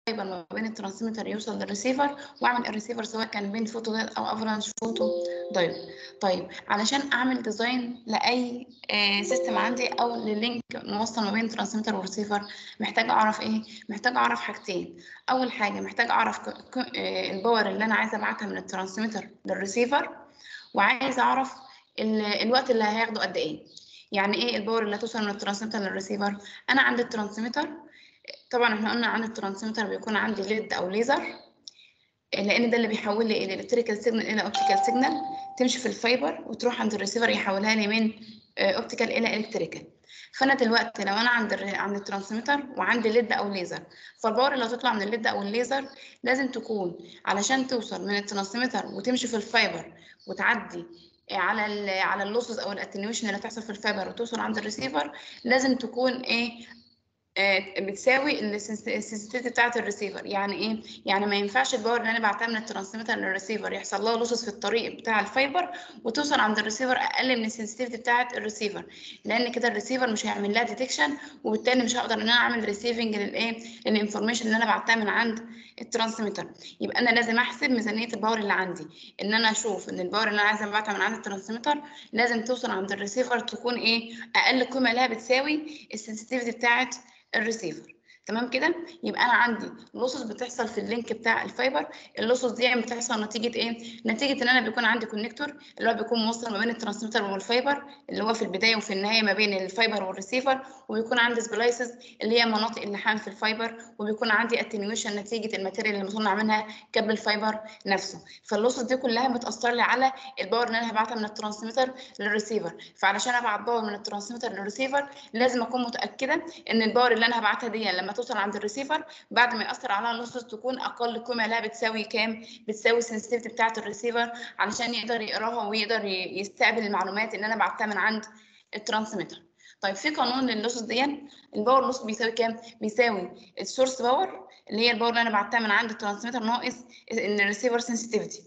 ما بين الترانسميتر يوصل للريسيفر، واعمل الريسيفر سواء كان بين فوتو دايود او افرانش فوتو دايود. طيب علشان اعمل ديزاين لاي سيستم عندي او للينك موصل ما بين الترانسميتر والريسيفر، محتاج اعرف ايه؟ محتاج اعرف حاجتين. اول حاجه محتاج اعرف الباور اللي انا عايزه ابعتها من الترانسميتر للريسيفر، وعايزه اعرف الوقت اللي هياخده قد ايه. يعني ايه الباور اللي هتوصل من الترانسميتر للريسيفر؟ انا عندي الترانسميتر، طبعا احنا قلنا عن الترانسميتر بيكون عندي ليد او ليزر، لان ده اللي بيحول لي الالكتريكال سيجنال الى اوبتيكال سيجنال تمشي في الفايبر وتروح عند الريسيفر يحولها لي من اوبتيكال الى الكتريكال. فانا دلوقتي لو انا عند الترانسميتر وعندي ليد او ليزر، فالباور اللي هتطلع من الليد او الليزر لازم تكون علشان توصل من الترانسميتر وتمشي في الفايبر وتعدي على اللوسز او الاتنيويشن اللي هتحصل في الفايبر وتوصل عند الريسيفر، لازم تكون ايه؟ بتساوي السنسيتيفيتي بتاعه الريسيفر. يعني ايه؟ يعني ما ينفعش الباور اللي انا بعتها من الترانسميتر للريسيفر يحصل لها لوسز في الطريق بتاع الفايبر وتوصل عند الريسيفر اقل من السنسيتيفيتي بتاعه الريسيفر، لان كده الريسيفر مش هيعمل لها ديتكشن، وبالتالي مش هقدر ان انا اعمل ريسيفنج للايه؟ للانفورميشن اللي انا بعتها من عند الترانسميتر. يبقى انا لازم احسب ميزانيه الباور اللي عندي، ان انا اشوف ان الباور اللي انا عايزه ابعتها من عند الترانسميتر لازم توصل عند الريسيفر تكون ايه؟ اقل قيمه لها بتساوي السنسيتيفيتي بتاعه الريسيفر. تمام كده؟ يبقى انا عندي لوسز بتحصل في اللينك بتاع الفايبر. اللوسز دي بتحصل نتيجه ايه؟ نتيجه ان انا بيكون عندي كونكتور اللي هو بيكون موصل ما بين الترانسميتر والفايبر، اللي هو في البدايه وفي النهايه ما بين الفايبر والريسيفر، وبيكون عندي سبلايسز اللي هي مناطق اللحام في الفايبر، وبيكون عندي اتنيويشن نتيجه الماتيريال اللي مصنع منها كابل الفايبر نفسه. فاللوسز دي كلها بتاثر لي على الباور اللي انا هبعتها من الترانسميتر للريسيفر. فعلشان ابعت باور من الترانسميتر للريسيفر لازم اكون متاكده ان الباور اللي انا هبعتها دي لما توصل عند الريسيفر بعد ما ياثر عليها اللوسز تكون اقل قيمه لها بتساوي كام؟ بتساوي السنسيتيفيتي بتاعه الريسيفر علشان يقدر يقراها ويقدر يستقبل المعلومات اللي انا بعتها من عند الترانسميتر. طيب في قانون لللوسز دي، الباور لوس بيساوي كام؟ بيساوي السورس باور اللي هي الباور اللي انا بعتها من عند الترانسميتر ناقص ان الريسيفر سنسيتيفيتي.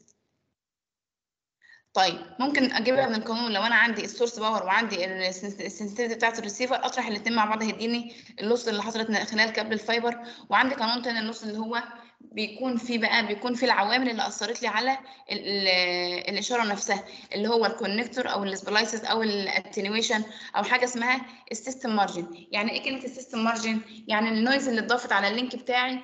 طيب ممكن اجيبها من القانون لو انا عندي السورس باور وعندي السنسيتيفيتي بتاعت الريسيفر، اطرح الاثنين مع بعض هيديني اللوس اللي حصلت خلال كابل الفايبر. وعندي قانون تاني اللوس اللي هو بيكون فيه العوامل اللي اثرت لي على الاشاره نفسها، اللي هو الكونكتور او السبلايسز او الاتنيويشن او حاجه اسمها السيستم مارجن. يعني ايه كلمه السيستم مارجن؟ يعني النويز اللي اتضافت على اللينك بتاعي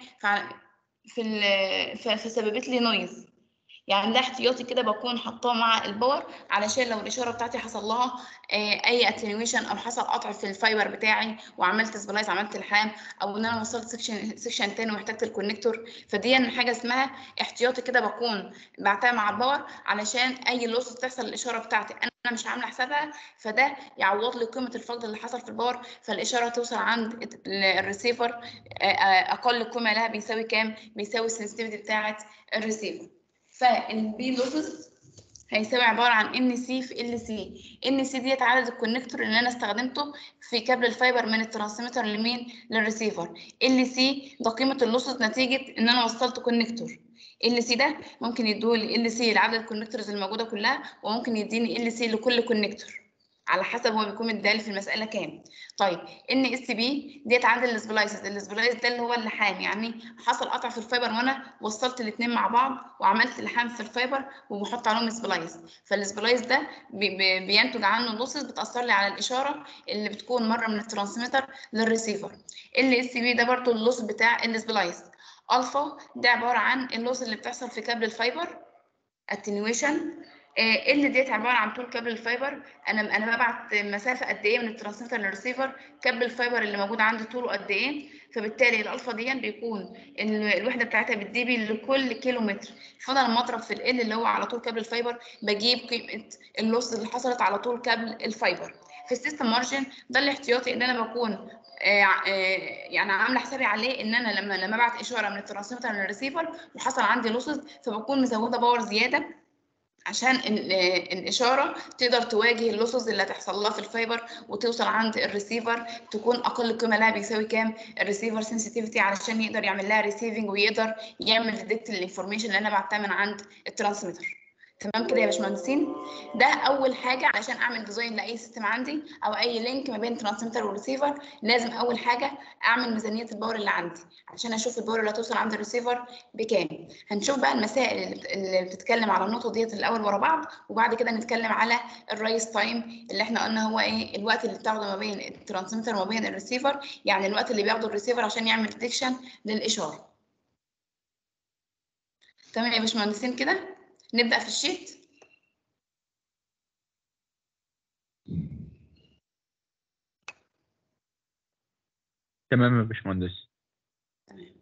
فسببت لي نويز. يعني ده احتياطي كده بكون حاطاه مع الباور علشان لو الاشاره بتاعتي حصل لها اي اتنيويشن او حصل قطع في الفايبر بتاعي وعملت سبلايز عملت لحام، او ان انا وصلت سكشن تاني واحتجت الكونكتور، فدي حاجه اسمها احتياطي كده بكون بعتها مع الباور علشان اي لوس تحصل الاشاره بتاعتي انا مش عامله حسابها، فده يعوض لي قيمه الفقد اللي حصل في الباور، فالاشاره توصل عند الريسيفر اقل قيمه لها بيساوي كام؟ بيساوي السنسيتيفيتي بتاعه الريسيفر. فالبي لوسز هيساوي عباره عن ان سي في ال سي. ان سي ديت عدد الكونكتور اللي انا استخدمته في كابل الفايبر من الترانسميتر لمين؟ للريسيفر. ال سي ده قيمه اللوسز نتيجه ان انا وصلت كونكتور. ال سي ده ممكن يدولي ال سي لعدد الكونكتورز الموجوده كلها، وممكن يديني ال سي لكل كونكتور على حسب هو بيكون مدالي في المساله كام. طيب ان اس بي ديت عدد السبلايسز. السبلايس ده اللي هو اللحام، يعني حصل قطع في الفايبر وانا وصلت الاثنين مع بعض وعملت لحام في الفايبر وبحط عليهم سبلايس، فالسبلايس ده بينتج عنه لوسز بتاثر لي على الاشاره اللي بتكون مره من الترانسميتر للريسيفر. ال اس بي ده برضو اللوس بتاع السبلايس. الفا ده عباره عن اللوس اللي بتحصل في كابل الفايبر اتنيويشن. اللي ديت عباره عن طول كابل الفايبر. انا ببعت مسافه قد ايه من الترانسميتر للريسيفر، كابل الفايبر اللي موجود عندي طوله قد ايه، فبالتالي الالفا دي بيكون الوحده بتاعتها بالدي بي لكل كيلو متر. فانا لما اضرب في ال اللي هو على طول كابل الفايبر بجيب قيمه اللوس اللي حصلت على طول كابل الفايبر. في السيستم مارجن ده الاحتياطي ان انا بكون يعني عامله حسابي عليه ان انا لما ابعت اشاره من الترانسميتر للريسيفر وحصل عندي لوسز، فبكون مزوده باور زياده عشان الاشاره تقدر تواجه اللوسز اللي هتحصل لها في الفايبر وتوصل عند الريسيفر تكون اقل قيمه لها بيساوي كام؟ الريسيفر سنسيتيفيتي، علشان يقدر يعمل لها ريسيفنج ويقدر يعمل ديتكت الانفورميشن اللي انا بعتها من عند الترانسميتر. تمام كده يا باشمهندسين؟ ده اول حاجه علشان اعمل ديزاين لاي سيستم عندي او اي لينك ما بين ترانسميتر وريسيفر، لازم اول حاجه اعمل ميزانيه الباور اللي عندي عشان اشوف الباور اللي هتوصل عند الريسيفر بكام. هنشوف بقى المسائل اللي بتتكلم على النقطه ديت الاول ورا بعض، وبعد كده نتكلم على الرايس تايم اللي احنا قلنا هو ايه؟ الوقت اللي بتاخده ما بين الترانسميتر وما بين الريسيفر، يعني الوقت اللي بياخده الريسيفر عشان يعمل ديتكشن للاشاره. تمام يا باشمهندسين كده؟ نبدا في الشيت. تمام يا باشمهندس. تمام.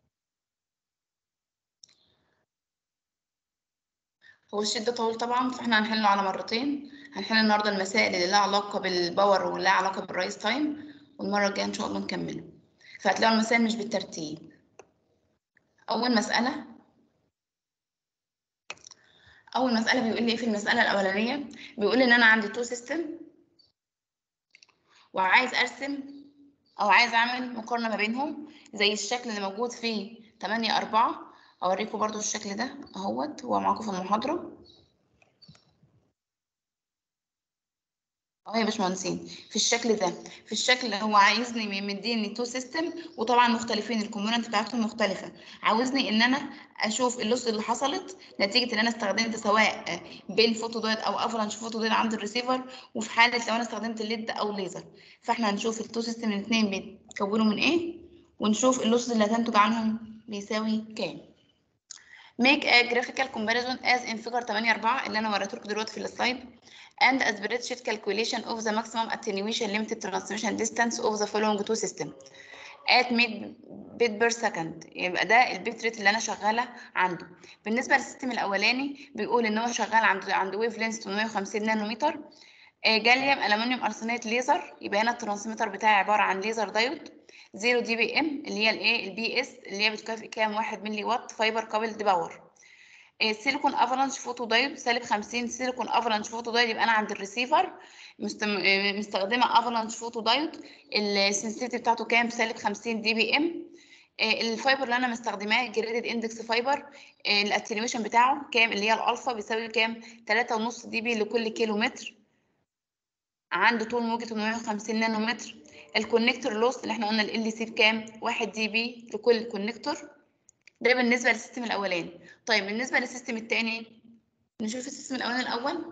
هو الشيت ده طويل طبعا، فاحنا هنحله على مرتين. هنحل النهارده المسائل اللي لها علاقه بالباور واللي لها علاقه بالرايس تايم، والمره الجايه ان شاء الله نكمله. فهتلاقوا المسائل مش بالترتيب. اول مساله بيقول لي ايه في المساله الاولانيه؟ بيقول ان انا عندي تو سيستم وعايز ارسم او عايز اعمل مقارنه ما بينهم زي الشكل اللي موجود في 8/4. اوريكم برضو الشكل ده اهوت، هو معاكم في المحاضره اهو يا باشمهندسين. في الشكل ده، في الشكل هو عايزني مديني تو سيستم وطبعا مختلفين، الكومبوننت بتاعتهم مختلفه. عاوزني ان انا اشوف اللوس اللي حصلت نتيجه ان انا استخدمت سواء بين فوتو دايت او افرنج فوتو دايت عند الريسيفر، وفي حاله لو انا استخدمت الليد او ليزر. فاحنا هنشوف التو سيستم الاثنين بيتكونوا من ايه، ونشوف اللوس اللي هتنتج عنهم بيساوي كام. Make a graphical comparison as in figure 8/4 اللي انا وريته لكم دلوقتي في السلايد and a spreadsheet calculation of the maximum attenuation limited transmission distance of the following two system at bit per second. يبقى ده البيت ريت اللي انا شغاله عنده. بالنسبه للسيستم الاولاني بيقول ان هو شغال عند ويف لينث 850 نانومتر، جاليوم الومنيوم ارسنات ليزر. يبقى هنا الترانسميتر بتاعي عباره عن ليزر دايود 0 دي بي ام اللي هي الايه البي اس اللي هي بتكافئ كام 1 ملي وات فايبر كابلد باور. سيليكون افالانش فوتو دايود -50 سيليكون افالانش فوتو دايود. يبقى انا عند الريسيفر مستخدمه افالانش فوتو دايود، السنسيتيفيتي بتاعته كام؟ -50 دي بي ام. الفايبر اللي انا مستخدماه جريدد اندكس فايبر، الاتنيويشن بتاعه كام؟ اللي هي الالفا بيساوي كام؟ 3.5 دي بي لكل كيلو متر. عنده طول موجة 850 نانومتر. الكونكتور لوس اللي احنا قلنا ال سي بكام؟ 1 دي بي لكل كونكتور. ده بالنسبه للسيستم الاولاني. طيب بالنسبه للسيستم الثاني، نشوف السيستم الاولاني الاول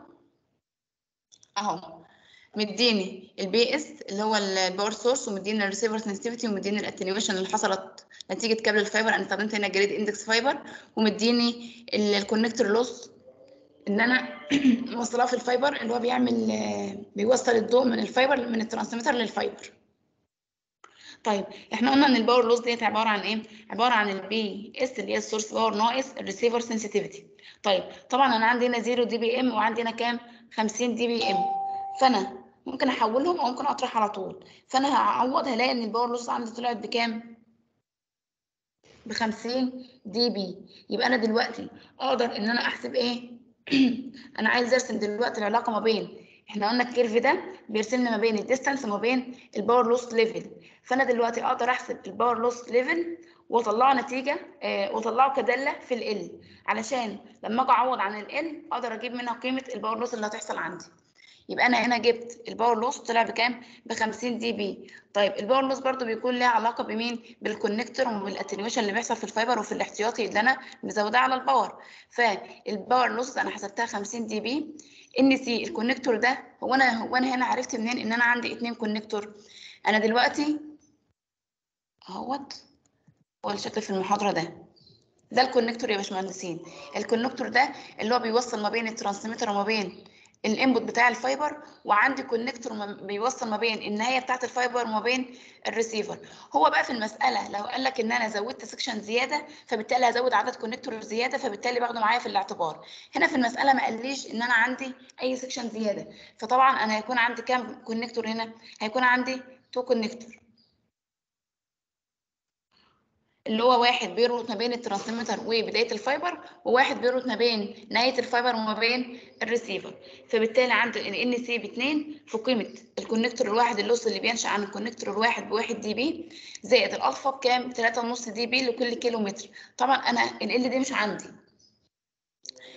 اهو. مديني البي اس اللي هو الباور سورس، ومديني الريسيفر سنسيتيفيتي، ومديني الاتنيويشن اللي حصلت نتيجه كابل الفايبر، انا استخدمت هنا جريد اندكس فايبر، ومديني الكونكتور لوس ان انا موصلاه في الفايبر اللي هو بيوصل الضوء من الفايبر من الترانسميتر للفايبر. طيب احنا قلنا ان الباور لوس ديت عباره عن ايه؟ عباره عن البي اس اللي هي السورس باور ناقص الريسيفر سنسيتيفيتي. طيب طبعا انا عندي هنا 0 دي بي ام وعندي هنا كام؟ 50 دي بي ام. فانا ممكن احولهم او ممكن اطرح على طول. فانا هعوض هلاقي ان الباور لوس عندي طلعت بكام؟ ب 50 دي بي. يبقى انا دلوقتي اقدر ان انا احسب ايه؟ انا عايز ارسم دلوقتي العلاقه ما بين، احنا قلنا الكيرف ده بيرسم لي ما بين الديستانس وما بين الباور لوس ليفل. فانا دلوقتي اقدر احسب الباور لوس ليفل واطلعه نتيجه، واطلعه كداله في ال علشان لما اجي اعوض عن ال اقدر اجيب منها قيمه الباور لوس اللي هتحصل عندي. يبقى انا هنا جبت الباور لوس طلع بكام؟ ب 50 دي بي. طيب الباور لوس برضو بيكون لها علاقه بمين؟ بالكونكتور وبالاتنيويشن اللي بيحصل في الفايبر وفي الاحتياطي اللي انا مزوداه على الباور. فالباور لوس انا حسبتها 50 دي بي. ان سي الكونكتور ده، هو انا هنا عرفت منين ان انا عندي 2 كونكتور؟ انا دلوقتي اهوت، هو الشكل في المحاضره ده الكونكتور يا باشمهندسين. الكونكتور ده اللي هو بيوصل ما بين الترانسميتر وما بين الانبوت بتاع الفايبر، وعندي كونكتور بيوصل ما بين النهايه بتاعه الفايبر وما بين الريسيفر. هو بقى في المساله لو قال لك ان انا زودت سكشن زياده فبالتالي هزود عدد كونكتور زياده، فبالتالي باخده معايا في الاعتبار. هنا في المساله ما قاليش ان انا عندي اي سكشن زياده، فطبعا انا هيكون عندي كام كونكتور هنا؟ هيكون عندي 2 كونكتور، اللي هو واحد بيربط ما بين الترانسميتر وبدايه الفايبر، وواحد بيربط ما بين نهايه الفايبر وما بين الريسيفر. فبالتالي عندي ان سي ب2 في قيمه الكونكتور الواحد اللوس اللي بينشا عن الكونكتور الواحد ب1 دي بي، زائد الالفا بكام؟ 3.5 دي بي لكل كيلو متر. طبعا انا ال دي مش عندي،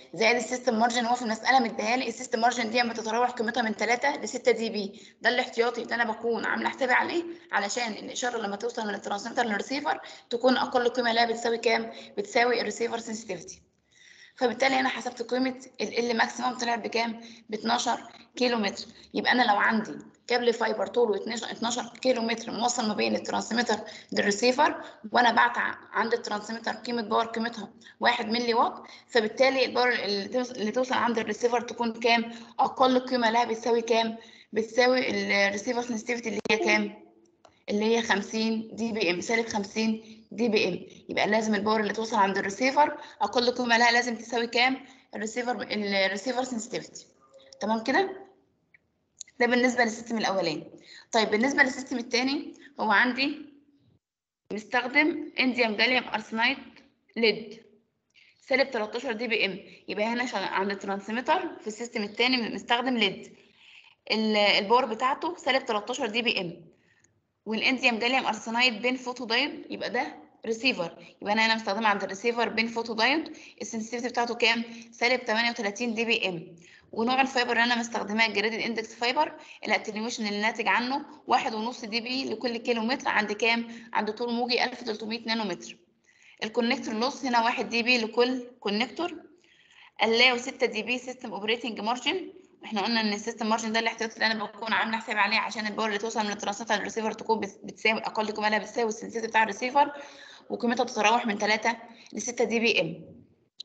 زائد السيستم مارجن. هو في المساله مديها لي السيستم مارجن دي بتتراوح قيمتها من 3 ل 6 دي بي. ده الاحتياطي اللي انا بكون عامله حسابي عليه علشان الاشاره لما توصل من الترانسميتر للريسيفر تكون اقل قيمه لها بتساوي كام؟ بتساوي الريسيفر سنسيتيفيتي. فبالتالي انا حسبت قيمه ال ماكسيموم طلعت بكام؟ ب 12 كيلو متر. يبقى انا لو عندي كابل فايبر طوله 12 كيلو متر موصل ما بين الترانسميتر للريسيفر، وانا بعت عند الترانسميتر قيمه باور قيمتها 1 ملي واط، فبالتالي الباور اللي توصل عند الريسيفر تكون كام؟ اقل قيمه لها بتساوي كام؟ بتساوي الريسيفر سنسيتيفيتي اللي هي كام؟ اللي هي 50 دي بي ام، سالب 50 دي بي ام. يبقى لازم الباور اللي توصل عند الريسيفر اقل قيمه لها لازم تساوي كام؟ الريسيفر سنسيتيفيتي. تمام كده؟ ده بالنسبه للسيستم الاولاني. طيب بالنسبه للسيستم الثاني، هو عندي مستخدم انديوم جاليوم ارسنايد ليد سالب 13 دي بي ام. يبقى هنا عند الترانسميتر في السيستم الثاني مستخدم ليد، الباور بتاعته سالب 13 دي بي ام، والانديوم جاليوم ارسنايد بين فوتو دايود، يبقى ده ريسيفر. يبقى انا هنا مستخدمه عند الريسيفر بين فوتو دايود، السنسيتيفيتي بتاعته كام؟ سالب 38 دي بي ام. ونوع الفايبر اللي انا مستخدماه جريدد اندكس فايبر، الاتنيويشن اللي ناتج عنه 1.5 دي بي لكل كيلو متر عند كام؟ عند طول موجي 1300 نانو متر. الكونكتور لوس هنا 1 دي بي لكل كونكتور. allow 6 دي بي سيستم اوبريتنج مارجن. احنا قلنا ان السيستم مارجن ده الاحتياطي اللي انا بكون عامله حساب عليه عشان الباور اللي توصل من الترانسميتر للريسيفر تكون بتساوي اقل قيمه لها بتساوي السنسيتيفيتي بتاع الريسيفر، وقيمتها بتتراوح من 3 ل 6 دي بي ام.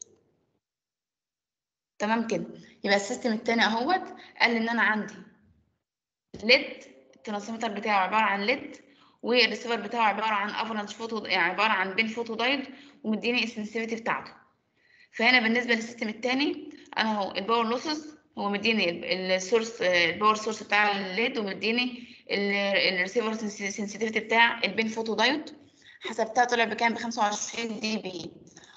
تمام كده؟ يبقى السيستم الثاني اهوت قال ان انا عندي ليد، الترانسميتر بتاعه عباره عن ليد، والريسيفر بتاعه عباره عن افرنج فوتو، يعني عباره عن بين فوتو دايود، ومديني السنسيتيفيتي بتاعته. فهنا بالنسبه للسيستم الثاني انا اهو الباور لوسز هو مديني السورس، الباور سورس بتاع الليد، ومديني الريسيفر سنسيتيفيتي بتاع البين فوتو دايود. حسبتها طلع بكام؟ ب 25 دي بي.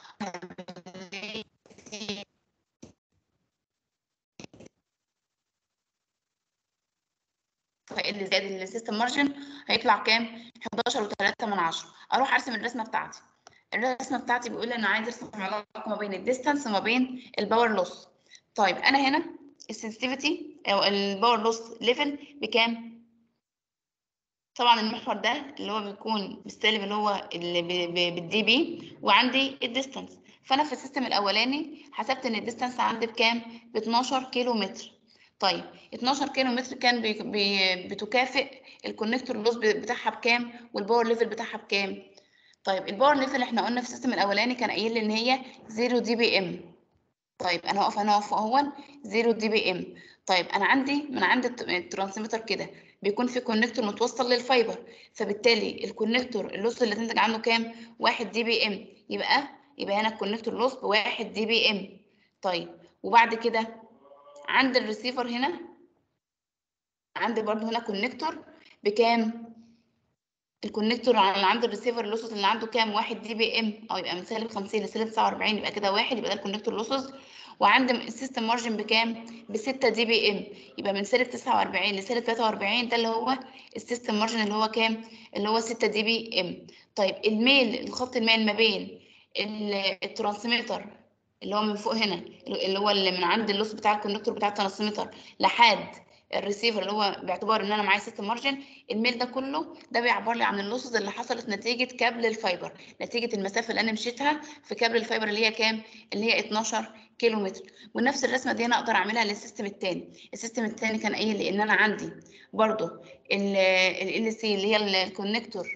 فاللي زائد السيستم مارجن هيطلع كام؟ 11.3. اروح ارسم الرسمه بتاعتي. الرسمه بتاعتي بيقول لي انا عايز ارسم علاقه ما بين الديستانس وما بين الباور لوس. طيب انا هنا السنسيتيفيتي او الباور لوس ليفل بكام؟ طبعا المحور ده اللي هو بيكون بالسالب اللي هو اللي بالدي بي، وعندي الديستانس. فانا في السيستم الاولاني حسبت ان الديستانس عندي بكام؟ ب 12 كيلو متر. طيب 12 كيلو متر كان بتكافئ الكونكتور لوس بتاعها بكام؟ والباور ليفل بتاعها بكام؟ طيب الباور ليفل احنا قلنا في السيستم الاولاني كان قايل لي ان هي 0 دي بي ام. طيب انا هقف اهون 0 دي بي ام. طيب انا عندي من عند الترانسميتر كده بيكون في كونكتور متوصل للفايبر، فبالتالي الكونكتور اللوس اللي تنتج عنه كام؟ 1 دي بي ام. يبقى هنا الكونكتور لوس ب 1 دي بي ام. طيب وبعد كده عند الريسيفر هنا عندي برضو هنا كونكتور بكام؟ الكونكتور اللي عند الريسيفر اللوسز اللي عنده كام؟ 1 دي بي ام، او يبقى من سالب 50 لسالب 49، يبقى كده 1، يبقى ده الكونكتور لوسز. وعند السيستم مارجن بكام؟ ب 6 دي بي ام، يبقى من سالب 49 لسالب 43، ده اللي هو السيستم مارجن اللي هو كام؟ اللي هو 6 دي بي ام. طيب الميل، الخط الميل ما بين الترانسميتر اللي هو من فوق هنا، اللي هو اللي من عند اللوس بتاع الكونكتور بتاع الترانسميتر لحد الريسيفر اللي هو باعتبار ان انا معايا سيستم مارجن، الميل ده كله ده بيعبر لي عن اللوسز اللي حصلت نتيجه كابل الفايبر، نتيجه المسافه اللي انا مشيتها في كابل الفايبر اللي هي كام؟ اللي هي 12 كيلو متر. ونفس الرسمه دي انا اقدر اعملها للسيستم الثاني. السيستم الثاني كان قايل لي ان انا عندي برضو ال سي اللي هي الكونكتور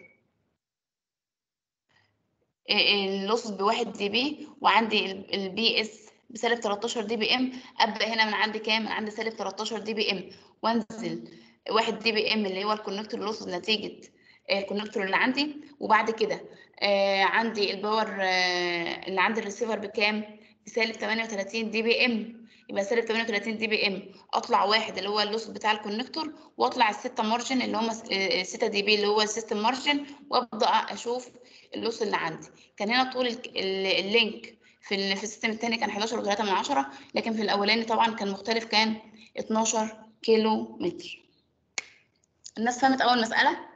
اللوسز ب 1 دي بي، وعندي البي اس بسالب 13 دي بي ام. ابدا هنا من عندي كام؟ من عندي سالب 13 دي بي ام، وانزل 1 دي بي ام اللي هو الكونكتور لوسز نتيجه الكونكتور اللي عندي. وبعد كده عندي الباور اللي عند الريسيفر بكام؟ بسالب 38 دي بي ام. يبقى سالب 38 دي بي ام اطلع واحد اللي هو اللوس بتاع الكونكتور، واطلع الستة مارجن اللي هم 6 دي بي اللي هو السيستم مارجن، وابدا اشوف اللوس اللي عندي. كان هنا طول اللينك في السيستم الثاني كان 11.3، لكن في الاولاني طبعا كان مختلف، كان 12 كيلو متر. الناس فهمت اول مساله؟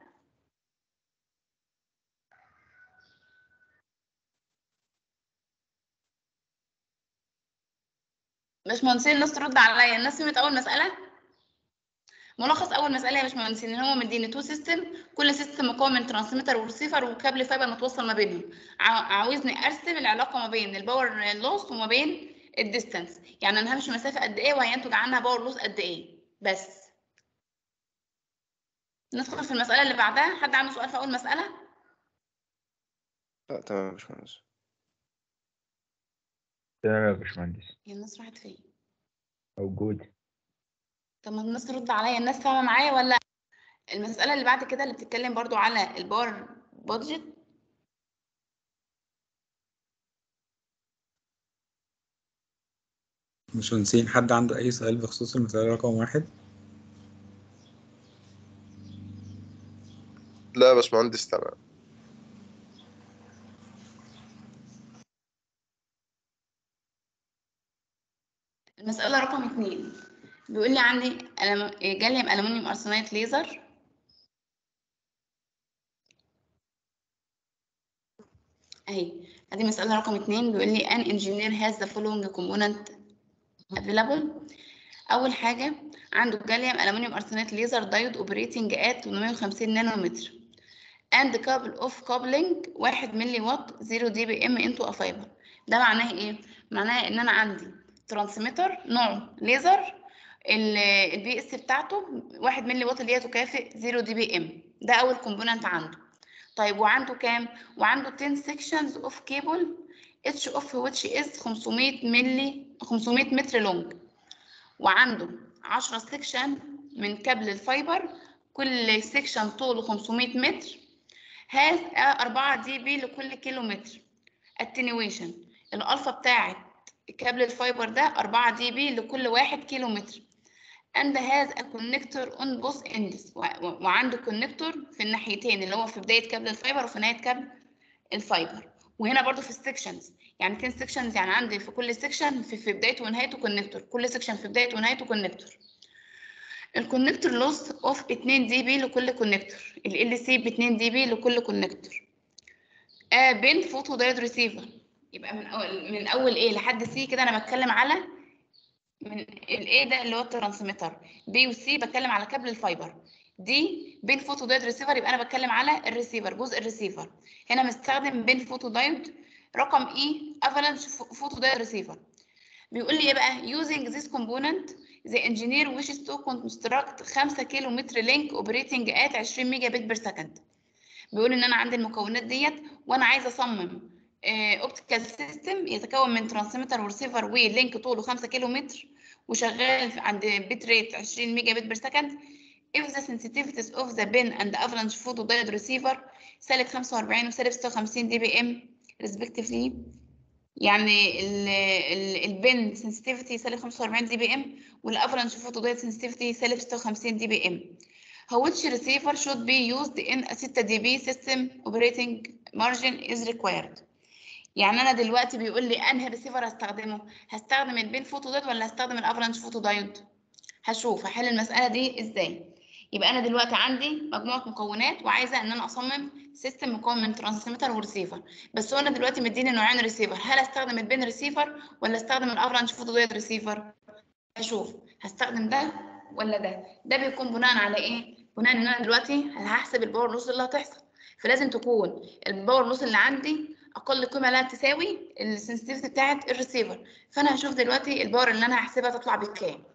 باشمهندسين الناس ترد عليا، الناس فهمت اول مساله؟ ملخص اول مساله يا باشمهندسين ان هو مديني تو سيستم، كل سيستم مكون من ترانسميتر وريسيفر وكابل فايبر متوصل ما بينهم. عاوزني ارسم العلاقه ما بين الباور لوس وما بين الديستانس، يعني انا همشي مسافه قد ايه وهينتج عنها باور لوس قد ايه. بس ندخل في المساله اللي بعدها. حد عنده سؤال في اول مساله؟ لا تمام يا باشمهندس. تمام يا باشمهندس. هي الناس راحت فين؟ موجود. طب ما الناس ترد عليا، الناس فاهمه معايا ولا؟ المساله اللي بعد كده اللي بتتكلم برضو على الباور بادجت. باشمهندسين حد عنده أي سؤال بخصوص المسألة رقم 1؟ لا يا باشمهندس تمام. المساله رقم 2 بيقول لي عندي جاليوم ألمنيوم أرسنايد ليزر. اهي ادي مسألة رقم 2. بيقول لي an engineer has the following component available. أول حاجة عنده جاليوم ألمنيوم أرسنايد ليزر دايود operating at 850 نانومتر and couple of coupling 1 ملي وات 0 دي بي ام into a fiber. ده معناه ايه؟ معناه ان انا عندي ترانسميتر نوعه ليزر، البي اس بتاعته 1 ملي وات اللي هي تكافئ 0 دي بي ام. ده اول كومبوننت عنده. طيب وعنده كام؟ وعنده 10 sections of cable each of which is 500 متر لونج، وعنده 10 سكشن من كابل الفايبر كل سكشن طوله 500 متر، هاز 4 دي بي لكل كيلو متر. اتنيويشن الالفا بتاعت كابل الفايبر ده 4 دي بي لكل 1 كيلو متر and has a connector on both ends. وعنده كونكتور في الناحيتين اللي هو في بداية كابل الفايبر وفي نهاية كابل الفايبر. وهنا برضو في السكشنز، يعني 10 سكشنز، يعني عندي في كل سكشن في بدايته ونهايته كونكتور، كل سكشن في بدايته ونهايته كونكتور. الكونكتور لوس اوف 2 دي بي لكل كونكتور، ال سي ب 2 دي بي لكل كونكتور. بين فوتو دايود ريسيفر. يبقى من اول ايه لحد سي كده انا بتكلم على من الايه ده اللي هو الترانسميتر، بي وسي بتكلم على كابل الفايبر، دي بين فوتو دايود ريسيفر يبقى انا بتكلم على الريسيفر، جزء الريسيفر. هنا مستخدم بين فوتو دايود رقم اي افالانش فوتو دايود ريسيفر. بيقول لي ايه بقى؟ using this component the engineer wishes to construct 5 كيلو متر لينك operating at 20 ميجا بت بير سكند. بيقول ان انا عندي المكونات ديت وانا عايزه اصمم اوبتيكال سيستم يتكون من ترانسميتر وريسيفر ولينك طوله 5 كيلو متر وشغال عند بت ريت 20 ميجا بت بير سكند. if the sensitivities of the bin and the avalanche photodiode receiver سالب 45 وسالب 56 دي بي ام respectively. يعني البن sensitivity سالب 45 دي بي ام والافالانش photodiode sensitivity سالب 56 دي بي ام. which receiver should be used in a 6 دي بي system operating margin is required. يعني انا دلوقتي بيقول لي انهي ريسيفر هستخدمه؟ هستخدم البين فوتو دايود ولا هستخدم الافالانش فوتو دايود؟ هشوف هحل المساله دي ازاي. يبقى انا دلوقتي عندي مجموعه مكونات وعايزه ان انا اصمم سيستم مكون من ترانسميتر وريسيفر، بس هو انا دلوقتي مديني نوعين ريسيفر، هل استخدم البين ريسيفر ولا استخدم الافالانش فوتو دايود ريسيفر؟ هشوف هستخدم ده ولا ده. ده بيكون بناء على ايه؟ بناء ان انا دلوقتي هحسب الباور لوس اللي هتحصل، فلازم تكون الباور لوس اللي عندي اقل قيمه لا تساوي السنسيتيفيتي بتاعه الريسيفر. فانا هشوف دلوقتي الباور اللي انا هحسبها تطلع بكام.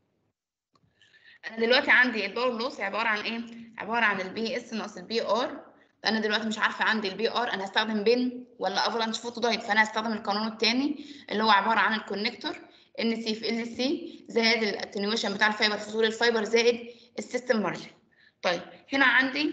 انا دلوقتي عندي الباور لوس عباره عن ايه؟ عباره عن البي اس ناقص البي ار. انا دلوقتي مش عارفه عندي البي ار انا هستخدم بين ولا افالانش فوتو دايود، فانا هستخدم القانون الثاني اللي هو عباره عن الكونكتور ان سي في ال سي زائد الاتنيويشن بتاع الفايبر في طول الفايبر زائد السيستم مارجن. طيب هنا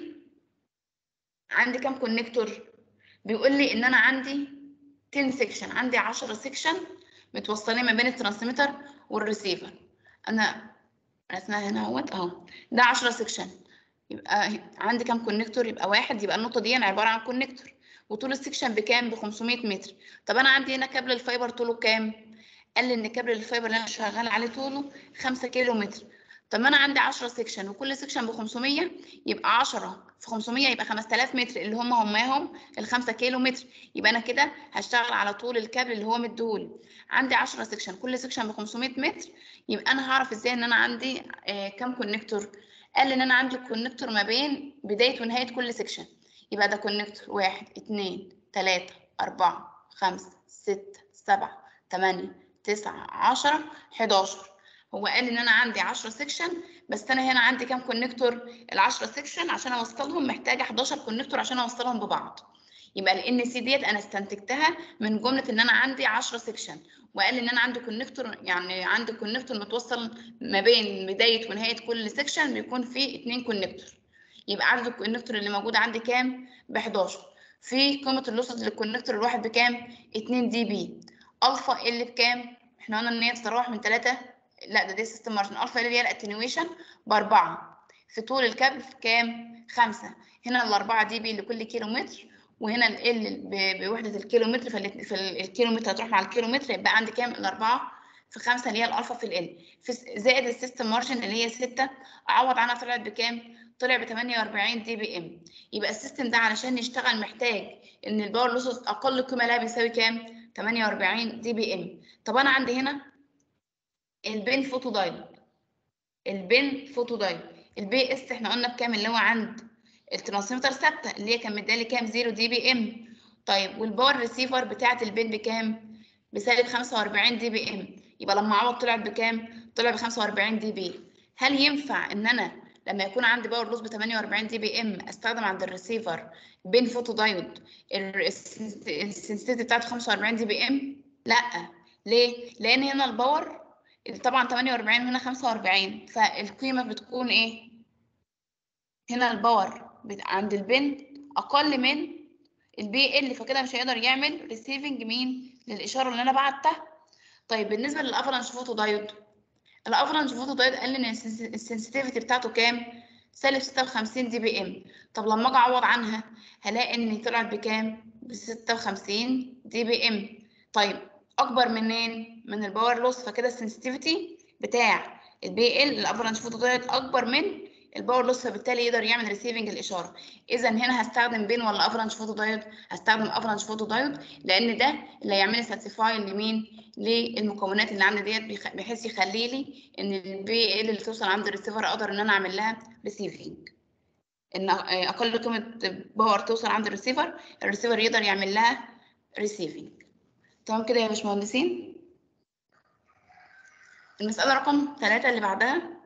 عندي كام كونكتور؟ بيقول لي ان انا عندي 10 سيكشن، عندي 10 سيكشن متوصلين ما بين الترانسميتر والريسيفر. انا اسمها هنا اهوت اهو، ده 10 سيكشن. يبقى عندي كام كونكتور؟ يبقى واحد. يبقى النقطه دي عباره عن كونكتور وطول السيكشن بكام؟ ب 500 متر. طب انا عندي هنا كابل الفايبر طوله كام؟ قال لي ان كابل الفايبر اللي انا شغال عليه طوله 5 كيلو متر. طب ما انا عندي 10 سيكشن وكل سيكشن ب 500، يبقى 10 في 500 يبقى 5000 متر اللي هم ال5 كيلو متر. يبقى انا كده هشتغل على طول الكابل اللي هو مديهولي. عندي 10 سيكشن كل سيكشن ب 500 متر، يبقى انا هعرف ازاي ان انا عندي كام كونكتور؟ قال لي ان انا عندي كونكتور ما بين بدايه ونهايه كل سيكشن. يبقى ده كونكتور 1 2 3 4 5 6 7 8 9 10 11. هو قال ان انا عندي 10 سيكشن، بس انا هنا عندي كام كونكتور؟ ال10 سيكشن عشان اوصلهم محتاجه 11 كونكتور عشان اوصلهم ببعض. يبقى الان سي ديت انا استنتجتها من جمله ان انا عندي 10 سيكشن، وقال ان انا عندي كونكتور، يعني عندي كونكتور متوصل ما بين بدايه ونهايه كل سيكشن بيكون فيه 2 كونكتور. يبقى عدد الكونكتور اللي موجود عندي كام؟ ب11. في قيمه اللوسز للكونكتور الواحد بكام؟ 2 دي بي. الفا ال بكام؟ احنا قلنا ان هي تتراوح من 3، لا دي سيستم مارجن. الفا ال هي الاتنيويشن ب4. في طول الكابل كام؟ 5. هنا ال4 دي بي لكل كيلو متر، وهنا ال بوحده الكيلو متر، فالكيلو متر هتروح مع الكيلو متر، يبقى عندي كام؟ ال4 في 5 اللي هي الالفا في ال زائد السيستم مارجن اللي هي 6. اعوض عنها طلعت بكام؟ طلع ب 48 دي بي ام. يبقى السيستم ده علشان يشتغل محتاج ان الباور لوسز اقل قيمه لها بيساوي كام؟ 48 دي بي ام. طب انا عندي هنا البين فوتو دايود. البي اس احنا قلنا بكام؟ اللي هو عند الترانسميتر ثابته اللي هي كان مدالي كام؟ 0 دي بي ام. طيب والباور ريسيفر بتاعت البين بكام؟ بسالب 45 دي بي ام. يبقى لما اعوض طلعت بكام؟ طلع ب 45 دي بي. هل ينفع ان انا لما يكون عندي باور لوس ب 48 دي بي ام استخدم عند الريسيفر بين فوتو دايود السنسيتيفيتي بتاعته 45 دي بي ام؟ لا. ليه؟ لان هنا الباور طبعا 48 وهنا 45، فالقيمه بتكون ايه؟ هنا الباور عند البن اقل من البي ال، فكده مش هيقدر يعمل ريسيفنج مين؟ للاشاره اللي انا بعتها. طيب بالنسبه للافرنج فوتو دايود، الافرنج فوتو دايود قال لي ان السنسيتيفيتي بتاعته كام؟ سالب 56 دي بي ام. طب لما اجي اعوض عنها هلاقي ان طلعت بكام؟ ب 56 دي بي ام. طيب اكبر منين؟ من الباور لوس، فكده السنسيتيفيتي بتاع البي ال الافرنج فوتو دايود اكبر من الباور لوس، فبالتالي يقدر يعمل ريسيفنج الاشاره. اذا هنا هستخدم بين ولا افرنج فوتو دايود؟ هستخدم افرنج فوتو دايود، لان ده اللي هيعمل لي ساتيفاي لمين؟ للمكونات اللي عندي ديت، بحيث يخلي لي ان البي ال اللي توصل عند الريسيفر اقدر ان انا اعمل لها ريسيفنج. ان اقل قيمه باور توصل عند الريسيفر يقدر يعمل لها ريسيفنج. تمام كده يا باشمهندسين؟ المساله رقم 3 اللي بعدها،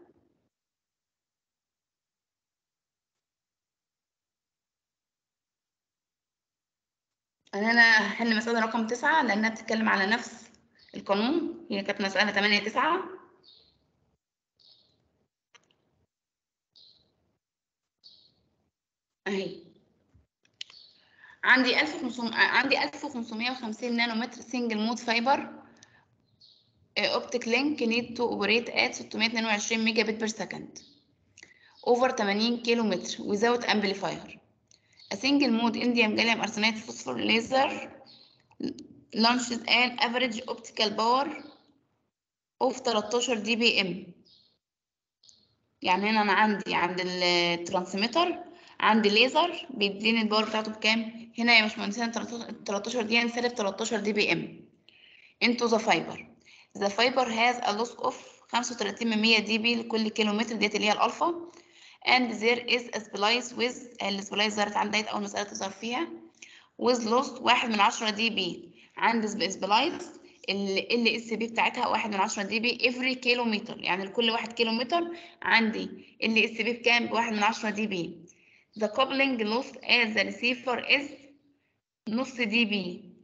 انا هحل مساله رقم 9 لانها بتتكلم على نفس القانون. هي كانت مساله 8 9 اهي. عندي 1550 نانومتر سنجل مود فايبر اوبتيك لينك نيد تو اوبريت ات 622 ميجا بت بير سكند اوفر 80 كيلو متر without amplifier. A single mode indium gallium arsenide phosphor laser launches an average optical power of 13 دي بي ام. يعني هنا انا عند الترانسميتر عندي ليزر بيديني الباور بتاعته بكام؟ هنا يا باشمهندسين 13 دي يعني سالب 13 دي بي ام into the fiber. The fiber has a loss of 35 دي بي لكل كيلو متر، ديت اللي هي الالفا. and there is a splice with السبلايس ظهرت عندي اول مسألة تظهر فيها with loss 1/10 دي بي. عندي سبلايس ال اس بي بتاعتها 1/10 دي بي every كيلو متر، يعني لكل 1 كيلو متر عندي ال اس بي بكام؟ ب1/10 دي بي. the coupling loss as the receiver is نص دي بي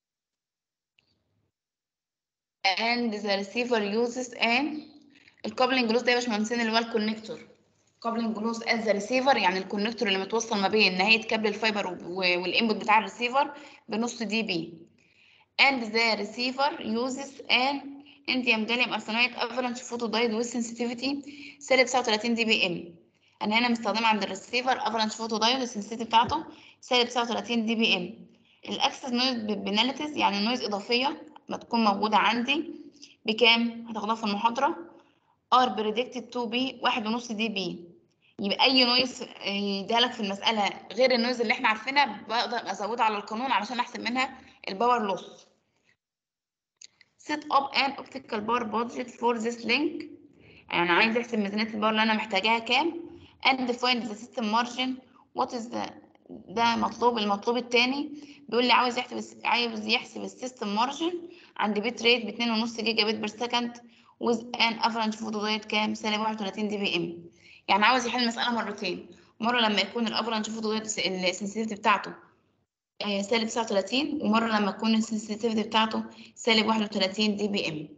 and the receiver uses an الكابلنج لوس ده يا باشمهندسين اللي هو الكونكتور. كابلنج لوس از ذا ريسيفر يعني الكونكتور اللي متوصل ما بين نهايه كابل الفايبر والانبوت بتاع الريسيفر بنص دي بي. and the receiver uses an indium gallium arsenide avalanche photodiode with sensitivity سالب 39 دي بي ام. انا هنا مستخدمه عند الريسيفر avalanche photodiode السنسيتيفيتي بتاعته سالب 39 دي بي ام. الاكسس نويز بناليتيز يعني نويز اضافيه ما تكون موجوده عندي بكام؟ هتاخدها في المحاضره. are predicted to be 1.5 دي بي. يبقى اي نويز يديها لك في المساله غير النويز اللي احنا عارفينها بقدر ازودها على القانون علشان احسب منها الباور لوس. set up an optical power budget for this link. يعني عايز احسب ميزانيه الباور اللي انا محتاجاها كام and find the system margin. what is ده المطلوب الثاني بيقول لي عايز يحسب السيستم مارجن عند بيت ريت ب 2.5 جيجا بت بير سكند with an average photo diode كام سالب 31 دي بي ام. يعني عاوز يحل المساله مرتين، مره لما يكون الافرنج فوتو دايود السنسيتيفيتي بتاعته سالب 39 ومره لما تكون السنسيتيفيتي بتاعته سالب 31 دي بي ام.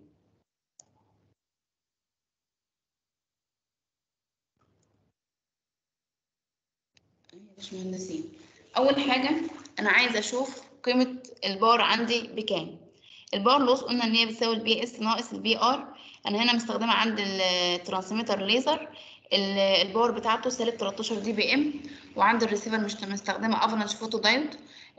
باشمهندسين، اول حاجه انا عايزه اشوف قيمه البار عندي بكام. البار لوس قلنا ان هي بتساوي البي اس ناقص البي ار. انا هنا مستخدمه عند الترانسميتر ليزر البار بتاعته سالب 13 دي بي ام، وعند الريسيفر مش مستخدمه افرنج فوتو دايود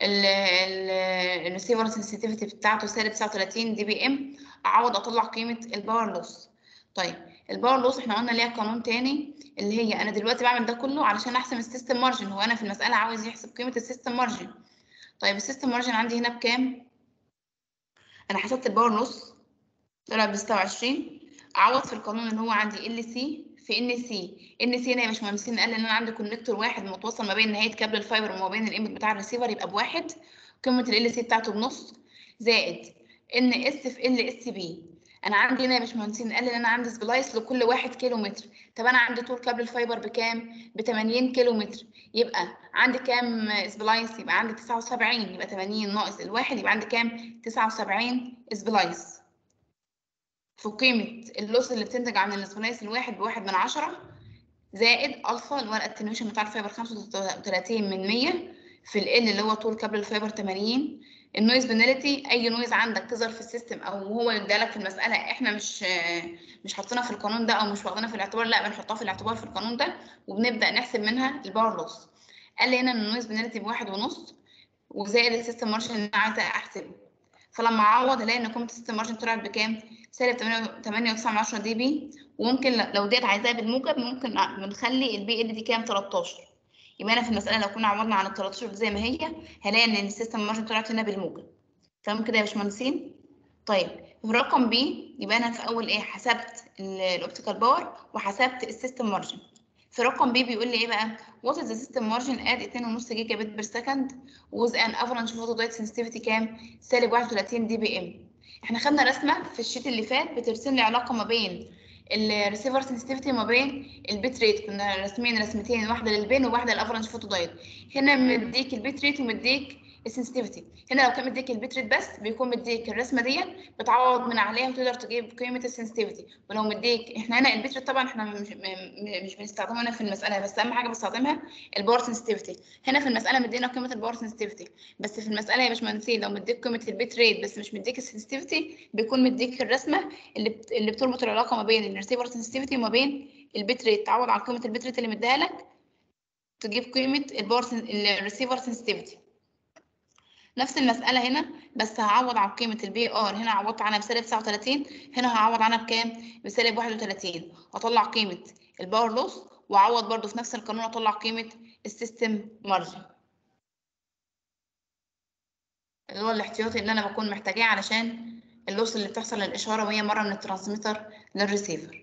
الريسيفر سنسيتيفيتي بتاعته سالب 39 دي بي ام. اعوض اطلع قيمه الباور لوس. طيب الباور لوس احنا قلنا ليها قانون تاني اللي هي انا دلوقتي بعمل ده كله علشان احسب السيستم مارجن. هو انا في المساله عاوز يحسب قيمه السيستم مارجن. طيب السيستم مارجن عندي هنا بكام؟ انا حسبت الباور لوس طلع ب 26. اعوض في القانون اللي هو عندي ال سي في ان سي. ان سي هنا يا باشمهندسين قال ان انا عندي كونكتور واحد متوصل ما بين نهايه كابل الفايبر وما بين الانبوت بتاع الريسيفر يبقى بواحد. قيمه ال سي بتاعته بنص زائد ان اس في ال اس بي. انا عندي هنا يا باشمهندسين قال ان انا عندي سبلايس لكل 1 كيلو متر. طب انا عندي طول كابل الفايبر بكام؟ ب 80 كيلو متر. يبقى عندي كام سبلايس؟ يبقى عندي 79. يبقى 80 ناقص الواحد يبقى عندي كام؟ 79 سبلايس. في قيمة اللوس اللي بتنتج عن السبلايس الواحد بواحد من 10 زائد الفا اللي هو الاتنيويشن بتاع الفايبر 35 من 100 في ال اللي هو طول كابل الفايبر 80. النويز بناليتي اي نويز عندك تظهر في السيستم او هو ادالك في المساله احنا مش حاطينها في القانون ده او مش واخدينها في الاعتبار، لا بنحطها في الاعتبار في القانون ده وبنبدا نحسب منها الباور لوس. قال لي هنا ان النويز بناليتي بواحد ونص وزائد السيستم مارجن اللي انا عايزه احسبه. فلما اعوض الاقي ان قيمه السيستم مارجن طلعت بكام؟ سالب 8.9 دي بي. وممكن لو ديت عايزاها بالموجب ممكن بنخلي البي ال دي كام؟ 13. يبقى انا في المساله لو كنا عوضنا عن ال 13 زي ما هي هلاقي ان السيستم مارجن طلعت لنا بالموجب. تمام كده يا باشمهندسين؟ طيب في رقم بي يبقى انا في اول ايه حسبت الاوبتيكال باور وحسبت السيستم مارجن. في رقم بي بيقول لي ايه بقى؟ وات از ذا سيستم مارجن اد 2.5 جيجا بت بير سكند وذ ان افرنج فوتو دايت سنسيتيفيتي كام؟ سالب 31 دي بي ام. احنا خدنا رسمه في الشيت اللي فات بترسم لي علاقه ما بين الريسيفر سنسيتيفيتي وما بين البيت ريت. كنا راسمين رسمتين، واحده للبين وواحده للافرنج فوتو دايت. هنا مديك البيت ريت ومديك السنسيتيفيتي. هنا لو كان مديك البيت ريت بس بيكون مديك الرسمه دي بتعوض من عليها وتقدر تجيب قيمه السنسيتيفيتي. ولو مديك احنا هنا البيت ريت طبعا احنا مش بنستخدمه هنا في المساله، بس اهم حاجه بستخدمها الباور سنسيتيفيتي. هنا في المساله مدينا قيمه الباور سنسيتيفيتي، بس في المساله يا باشمهندسين لو مديك قيمه البيت ريت بس مش مديك السنسيتيفيتي بيكون مديك الرسمه اللي بتربط العلاقه ما بين الريسيفر سنسيتيفيتي وما بين البيت ريت. تعوض على قيمه البيت ريت اللي مديها لك تجيب قيمه الريسيفر سنسيتيفيتي. نفس المسألة هنا بس هعوض عن قيمة البي ار. هنا عوضت عنها بسالب 39، هنا هعوض عنها بكام؟ بسالب 31. واطلع قيمة الباور لوس واعوض برضو في نفس القانون اطلع قيمة السيستم مارجن اللي هو الاحتياطي اللي انا بكون محتاجاه علشان اللوس اللي بتحصل للإشارة وهي مرة من الترانسميتر للريسيفر.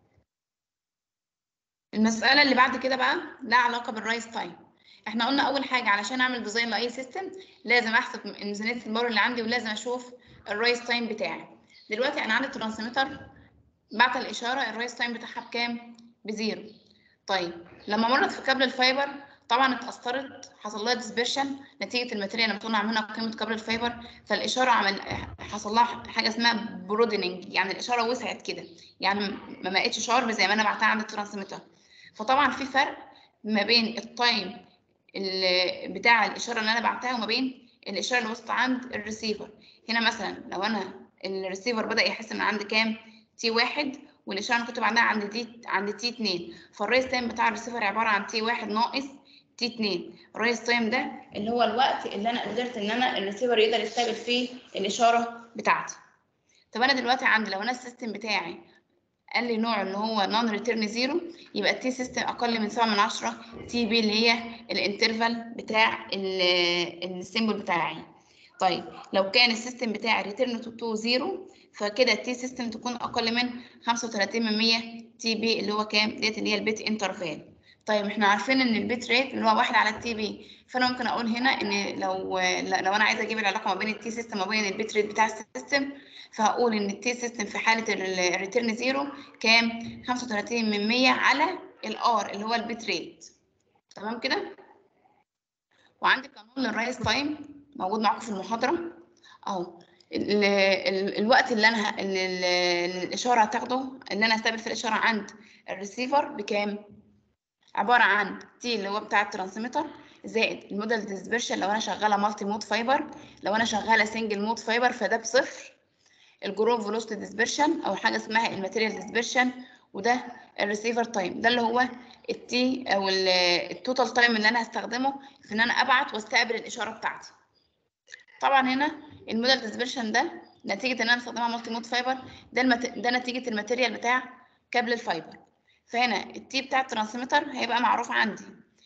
المسألة اللي بعد كده بقى لها علاقة بالرايز تايم. احنا قلنا اول حاجه علشان اعمل ديزاين لاي سيستم لازم احسب ميزانيه الباور اللي عندي ولازم اشوف الرايز تايم بتاعي. دلوقتي انا عندي ترانسميتر بعت الاشاره الرايز تايم بتاعها بكام؟ بزيرو. طيب لما مرت في كابل الفايبر طبعا اتاثرت، حصل لها ديسبرشن نتيجه الماتيريال اللي بتطلع منها قيمه كابل الفايبر، فالاشاره حصل لها حاجه اسمها برودنينج، يعني الاشاره وسعت كده، يعني ما بقتش شارب زي ما انا بعتها عند الترانسميتر. فطبعا في فرق ما بين التايم بتاع الاشاره اللي انا بعتها وما بين الاشاره اللي وصلت عند الريسيفر. هنا مثلا لو انا الريسيفر بدا يحس ان عندي كام؟ تي 1 والاشاره اللي كنت بعتها عند تي 2، فالرايز تايم بتاع الريسيفر عباره عن تي 1 ناقص تي 2. الرايز تايم ده اللي هو الوقت اللي انا قدرت ان انا الريسيفر يقدر يستقبل فيه الاشاره بتاعتي. طب انا دلوقتي عندي لو انا السيستم بتاعي قال لي نوع اللي هو نون ريتيرن زيرو، يبقى التي سيستم اقل من 7/10 تي بي اللي هي الانترفال بتاع السيمبل بتاعي. طيب لو كان السيستم بتاعي ريتيرن تو زيرو، فكده التي سيستم تكون اقل من 35% تي بي اللي هو كام؟ ديت اللي هي البيت انترفال. طيب احنا عارفين ان البيت ريت اللي هو 1 على التي بي، فانا ممكن اقول هنا ان لو انا عايزه اجيب العلاقه ما بين التي سيستم وما بين البيت ريت بتاع السيستم، فهقول ان التي سيستم في حاله الريتيرن زيرو كام؟ 35% على الار اللي هو البيت ريت. تمام كده؟ وعندي قانون للرايز تايم موجود معاكم في المحاضره اهو. الوقت اللي الاشاره هتاخده، ان انا استقبل في الاشاره عند الريسيفر بكام؟ عباره عن تي اللي هو بتاع الترانسميتر زائد المودال ديسبرشن لو انا شغاله مالتي مود فايبر، لو انا شغاله سنجل مود فايبر فده بصفر، الجروب فيلوسيتي ديسبرشن او حاجه اسمها الماتيريال ديسبرشن، وده الريسيفر تايم، ده اللي هو التي او التوتال تايم اللي انا هستخدمه في ان انا ابعت واستقبل الاشاره بتاعتي. طبعا هنا المودال ديسبرشن ده نتيجه ان انا استخدمها مالتي مود فايبر، ده نتيجه الماتيريال بتاع كابل الفايبر، فهنا التي بتاع الترانسميتر هيبقى معروف عندي.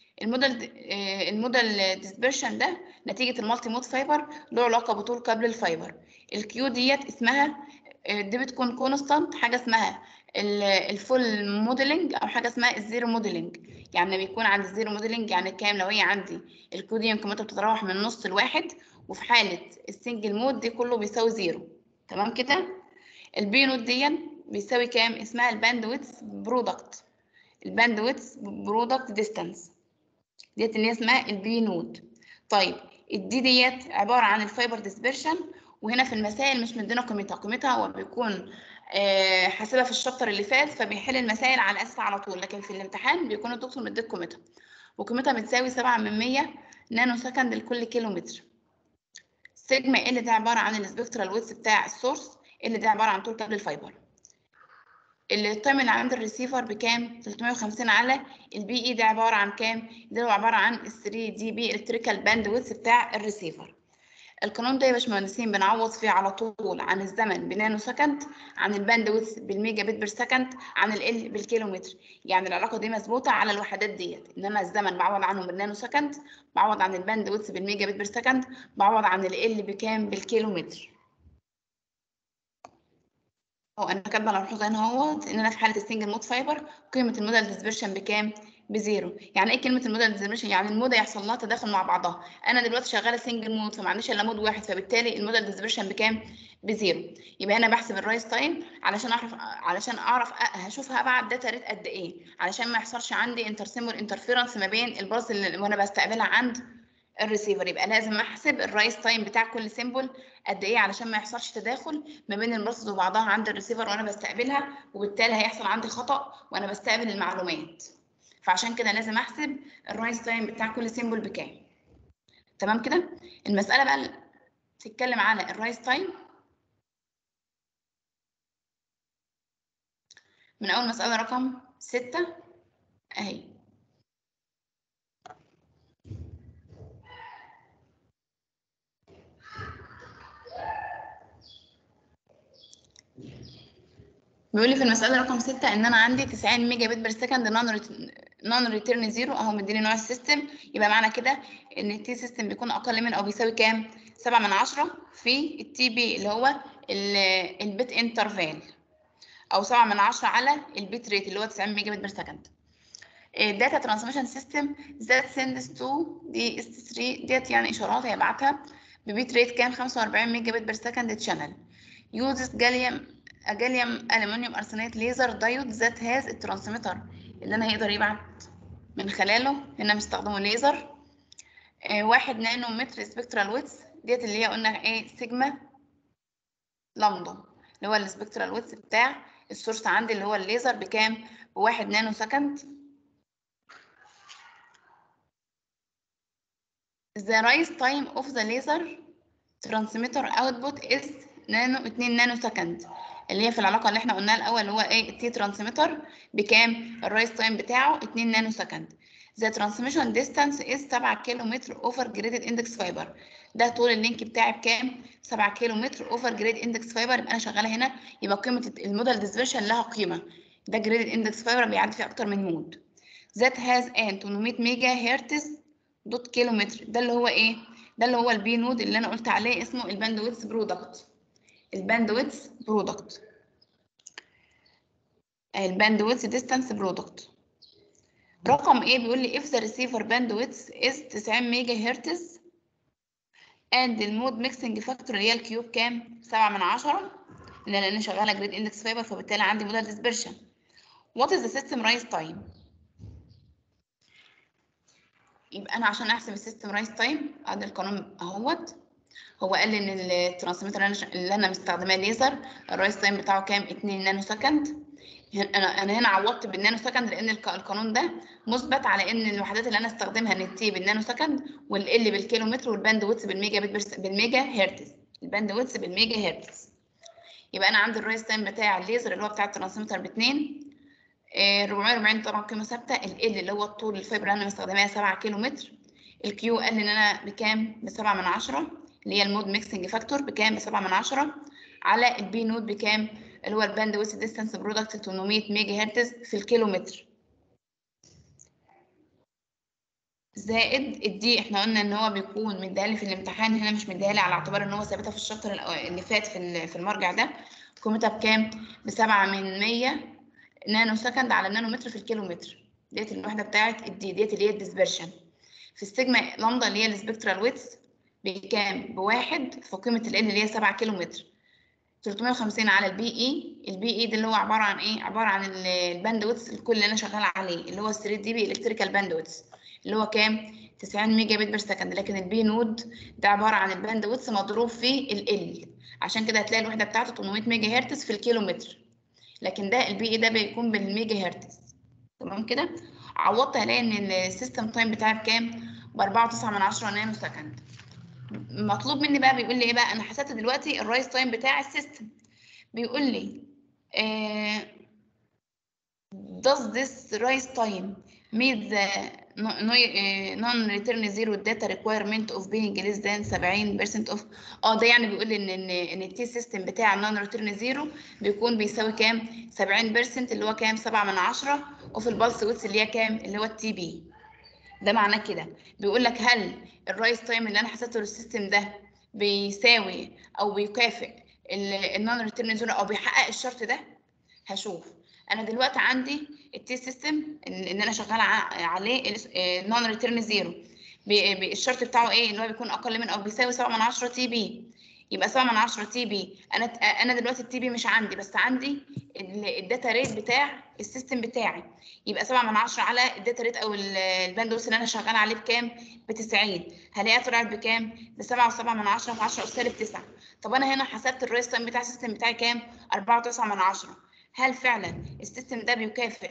المودال ديسبرشن ده نتيجه المالتي مود فايبر له علاقه بطول كابل الفايبر. الكيو ديت اسمها دي بتكون كونستانت، حاجه اسمها الفول موديلنج او حاجه اسمها الزيرو موديلنج. يعني بيكون عند الزيرو موديلنج يعني كام؟ لو هي عندي الكيو دي قيمتها بتتراوح من نص لواحد، وفي حاله السنجل مود دي كله بيساوي زيرو. تمام كده؟ البي نود دي بيساوي كام؟ اسمها الباندويث برودكت، الباندويث برودكت ديستانس ديت اللي هي اسمها البي نود. طيب الدي ديت عباره عن الفايبر ديسبرشن، وهنا في المسائل مش مدينا قيمتها، هو بيكون حاسبها في الشابتر اللي فات فبيحل المسائل على اساسها على طول، لكن في الامتحان بيكون الدكتور مديك قيمتها، وقيمتها بتساوي 7/100 نانو سكند لكل كيلومتر. سيجما ال ده عباره عن السبكترال ويدث بتاع السورس، ال ده عباره عن طول كابل الفايبر. التايم اللي عند الريسيفر بكام؟ 350 على البي اي، ده عباره عن كام؟ ده هو عباره عن ال 3 دي بي الكتريكال باند ويدث بتاع الريسيفر. القانون ده يا باشمهندسين بنعوض فيه على طول عن الزمن بنانو سكند، عن الباند ويدث بالميجا بت بير سكند، عن ال بالكيلومتر. يعني العلاقه دي مظبوطه على الوحدات ديت، انما الزمن بعوض عنه بالنانو سكند، بعوض عن الباند ويدث بالميجا بت بير سكند، بعوض عن ال بكام؟ بالكيلومتر. انا كاتبه ملحوظه هنا اهوت ان انا في حاله السنجل مود فايبر قيمه المودال ديسبرشن بكام؟ بزيرو. يعني ايه كلمه المودال ديسبرشن؟ يعني الموده يحصل لها تداخل مع بعضها. انا دلوقتي شغاله سنجل مود فما عنديش الا مود واحد، فبالتالي المودال ديسبرشن بكام؟ بزيرو. يبقى انا بحسب الرايس تايم علشان اعرف هشوفها ابعت داتا ريت قد ايه، علشان ما يحصلش عندي انترسيمبل انترفيرنس ما بين الباص اللي وانا بستقبلها عند الريسيفر. يبقى لازم احسب الرايس تايم بتاع كل سيمبل قد ايه علشان ما يحصلش تداخل ما بين الباصز وبعضها عند الريسيفر وانا بستقبلها، وبالتالي هيحصل عندي خطأ وانا بستقبل المعلومات. فعشان كده لازم احسب الرايس تايم بتاع كل سيمبل بكام. تمام كده؟ المسألة بقى تتكلم على الرايس تايم من اول مسألة رقم 6 اهي. بيقول لي في المسألة رقم 6 إن أنا عندي 90 ميجا بت بير سكند نون ريتيرن زيرو أهو مديني نوع السيستم. يبقى معنى كده إن التي سيستم بيكون أقل من أو بيساوي كام؟ 7/10 في التي بي اللي هو البت انترفال، أو 7/10 على البيت ريت اللي هو 90 ميجا بت بير سكند. الداتا ترانسميشن سيستم ذات سندز تو دي اس 3 ديت يعني إشارات هيبعتها ببيت ريت كام؟ 45 ميجا بت بير سكند تشانل يوزز جاليوم ألمنيوم أرسنات ليزر دايود ذات هاز الترانسميتر اللي أنا هيقدر يبعت من خلاله. هنا مستخدمه ليزر 1 نانو متر سبكترال ويدث ديت اللي هي قلنا ايه؟ سيجما لامدا اللي هو السبكترال ويدث بتاع السورس عندي اللي هو الليزر بكام؟ ب1 نانو سكند. The rise time of the laser transmitter output is 2 نانو سكند، اللي هي في العلاقه اللي احنا قلناها الاول اللي هو ايه؟ التي ترانسميتر بكام؟ الرايس تايم بتاعه 2 نانو سكند. The transmission distance is 7 كيلومتر over graded index fiber. ده طول اللينك بتاعي بكام؟ 7 كيلومتر over graded index fiber. يبقى انا شغاله هنا، يبقى قيمه المودال ديسبرشن لها قيمه. ده graded index fiber بيعدي فيه اكتر من مود. That has an 800 ميجا هرتز دوت كيلومتر. ده اللي هو ايه؟ ده اللي هو البي نود اللي انا قلت عليه اسمه الباندويتس برودكت. الباندويتس برودكت، الباندويتس ديستانس برودكت. رقم ايه بيقول لي if the receiver bandwidth is 90 ميجا هرتز and المود ميكسنج فاكتور اللي هي الكيوب كام؟ 7/10، لان انا شغاله جريد اندكس فايبر فبالتالي عندي مودال ديسبرشن. what is the system rise time؟ يبقى انا عشان احسب السيستم رايز تايم ادي القانون اهوت. هو قال لي ان الترانسميتر اللي انا مستخدماه ليزر الرايز تايم بتاعه كام؟ 2 نانو سكند. انا هنا عوضت بالنانو سكند لان القانون ده مثبت على ان الوحدات اللي انا استخدمها ان التي بالنانو سكند والال بالكيلومتر والباند ويدث بالميجا هرتز. الباند ويدث بالميجا هرتز. يبقى انا عندي الرايز تايم بتاع الليزر اللي هو بتاع الترانسميتر ب 2 440 طبعا قيمه ثابته. ال اللي هو الطول الفايبر اللي انا مستخدماها 7 كيلومتر. الكيو قال ان انا بكام؟ ب7/10 اللي هي المود ميكسنج فاكتور بكام؟ ب7/10 على البي نود بكام؟ اللي هو الباند ويدث ديستانس برودكت 800 ميجا هرتز في الكيلومتر. زائد الدي احنا قلنا ان هو بيكون مديهالي في الامتحان، هنا مش مديهالي على اعتبار ان هو ثابتها في الشابتر اللي فات في المرجع ده. قيمتها بكام؟ ب7/100 نانو سكند على النانو متر في الكيلومتر. ديت الوحده بتاعت الدي، ديت اللي هي الديسبرشن. في السيجما لامدا اللي هي السبكترال ويدث بكام؟ ب1 في قيمه ال اللي هي 7 كيلومتر. 350 على البي اي. البي اي ده اللي هو عباره عن ايه؟ عباره عن الباند ويدث الكل اللي انا شغاله عليه اللي هو 3 دي بي الكتريكال باند ويدث اللي هو كام؟ 90 ميجا بت بير سكند. لكن البي نود ده عباره عن الباند ويدث مضروب في ال عشان كده هتلاقي الوحده بتاعته 800 ميجا هرتز في الكيلومتر. لكن ده البي اي ده بيكون بالميجا هرتز. تمام كده؟ عوضت هلاقي ان السيستم تايم بتاعي بكام؟ ب4.9 نانو سكند. مطلوب مني بقى بيقول لي ايه بقى؟ انا حسبت دلوقتي الرايز تايم بتاع السيستم. بيقول لي does this rise time meet the non-return zero data requirement of being less than 70% of ده يعني بيقول لي ان التي سيستم بتاع النون ريتيرن زيرو بيكون بيساوي كام؟ 70% اللي هو كام؟ 7/10 وفي البلس ويدث اللي هي كام؟ اللي هو التي بي. ده معناه كده بيقول لك هل الرايز تايم اللي انا حسبته للسيستم ده بيساوي او بيكافئ النون ريتيرن زيرو او بيحقق الشرط ده؟ هشوف. انا دلوقتي عندي التي سيستم ان انا شغاله عليه النون ريتيرن زيرو الشرط بتاعه ايه؟ ان هو بيكون اقل من او بيساوي 7/10 تي بي. يبقى 7/10 تي بي. انا دلوقتي التي بي مش عندي، بس عندي الداتا ريت بتاع السيستم بتاعي. يبقى 7/10 على الداتا ريت او الباندوث اللي انا شغاله عليه بكام؟ ب90. هلاقيها طلعت بكام؟ ب7.7 في 10 أس -9. طب انا هنا حسبت الرايز تايم بتاع السيستم بتاعي كام؟ 4.9. هل فعلا السيستم ده بيكافئ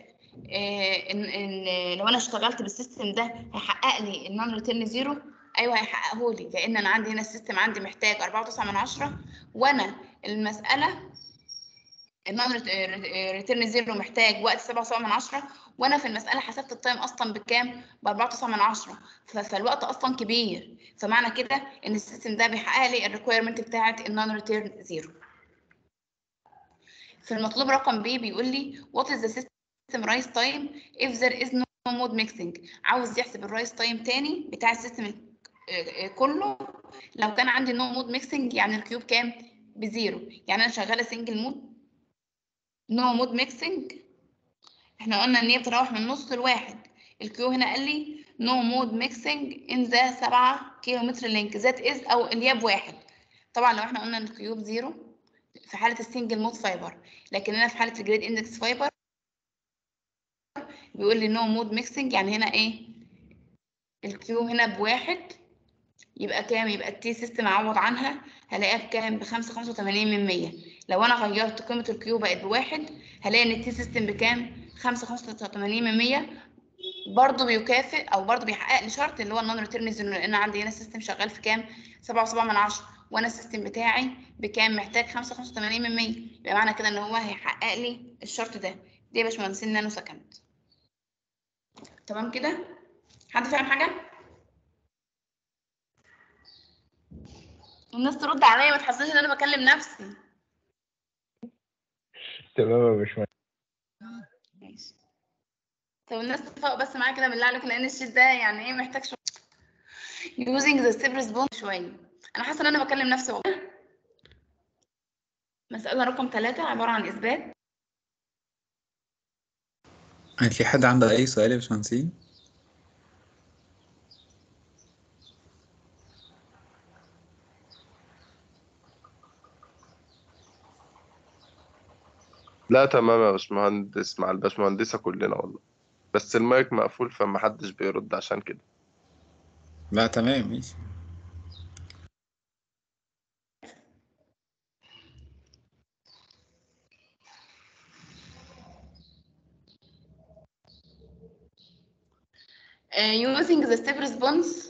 ان لو انا اشتغلت بالسيستم ده هيحقق لي النون ريتيرن زيرو؟ ايوه هيحققه لي، لان انا عندي هنا السيستم عندي محتاج 4.9 وانا المساله النون ريتيرن زيرو محتاج وقت 7.7 وانا في المساله حسبت التايم اصلا بكام؟ ب4.9. فالوقت اصلا كبير، فمعنى كده ان السيستم ده بيحقق لي الريكويرمنت بتاعه النون ريتيرن زيرو. في المطلوب رقم بي بيقول لي what is the system rise time if there is no mode mixing. عاوز يحسب الرايز تايم تاني بتاع السيستم كله لو كان عندي نو مود ميكسنج، يعني الكيوب كام؟ بزيرو. يعني انا شغاله سنجل مود نو مود ميكسنج. احنا قلنا ان هي بتتراوح من نص لواحد. الكيو هنا قال لي نو مود ميكسنج ان ذا 7 كيلومتر لينك ذات از او اللي هي ب1. طبعا لو احنا قلنا ان الكيو بزيرو في حاله السنجل مود فايبر، لكن انا في حاله الجريد اندكس فايبر بيقول لي نو مود ميكسنج، يعني هنا ايه؟ الكيو هنا ب1. يبقى كام؟ يبقى التي سيستم اعوض عنها هلاقيها بكام؟ ب5.85. لو انا غيرت قيمه الكيو بقت ب1 هلاقي ان التي سيستم بكام؟ 5.85. برضه بيكافئ او برضه بيحقق لي شرط اللي هو النون ريتيرن زيرو، لان عندي هنا السيستم شغال في كام؟ 7.7 وانا السيستم بتاعي بكام؟ محتاج 5.85. يبقى معنى كده ان هو هيحقق لي الشرط ده. دي يا باشمهندسين نانو سكند. تمام كده؟ حد فاهم حاجه؟ الناس ترد عليا، ما تحسسش ان انا بكلم نفسي. تمام يا باشمهندس. ماشي. طب الناس تفوق بس معايا كده بالله عليكم، لان الشيت ده يعني ايه محتاج شويه. using the step response شويه. انا حاسه ان انا بكلم نفسي والله. مسألة رقم 3 عبارة عن إثبات. هل في حد عنده أي سؤال يا باشمهندسين؟ لا تمام يا باشمهندس، مع الباشمهندسة كلنا والله، بس المايك مقفول فما حدش بيرد عشان كده. لا تمام ماشي. using the step response.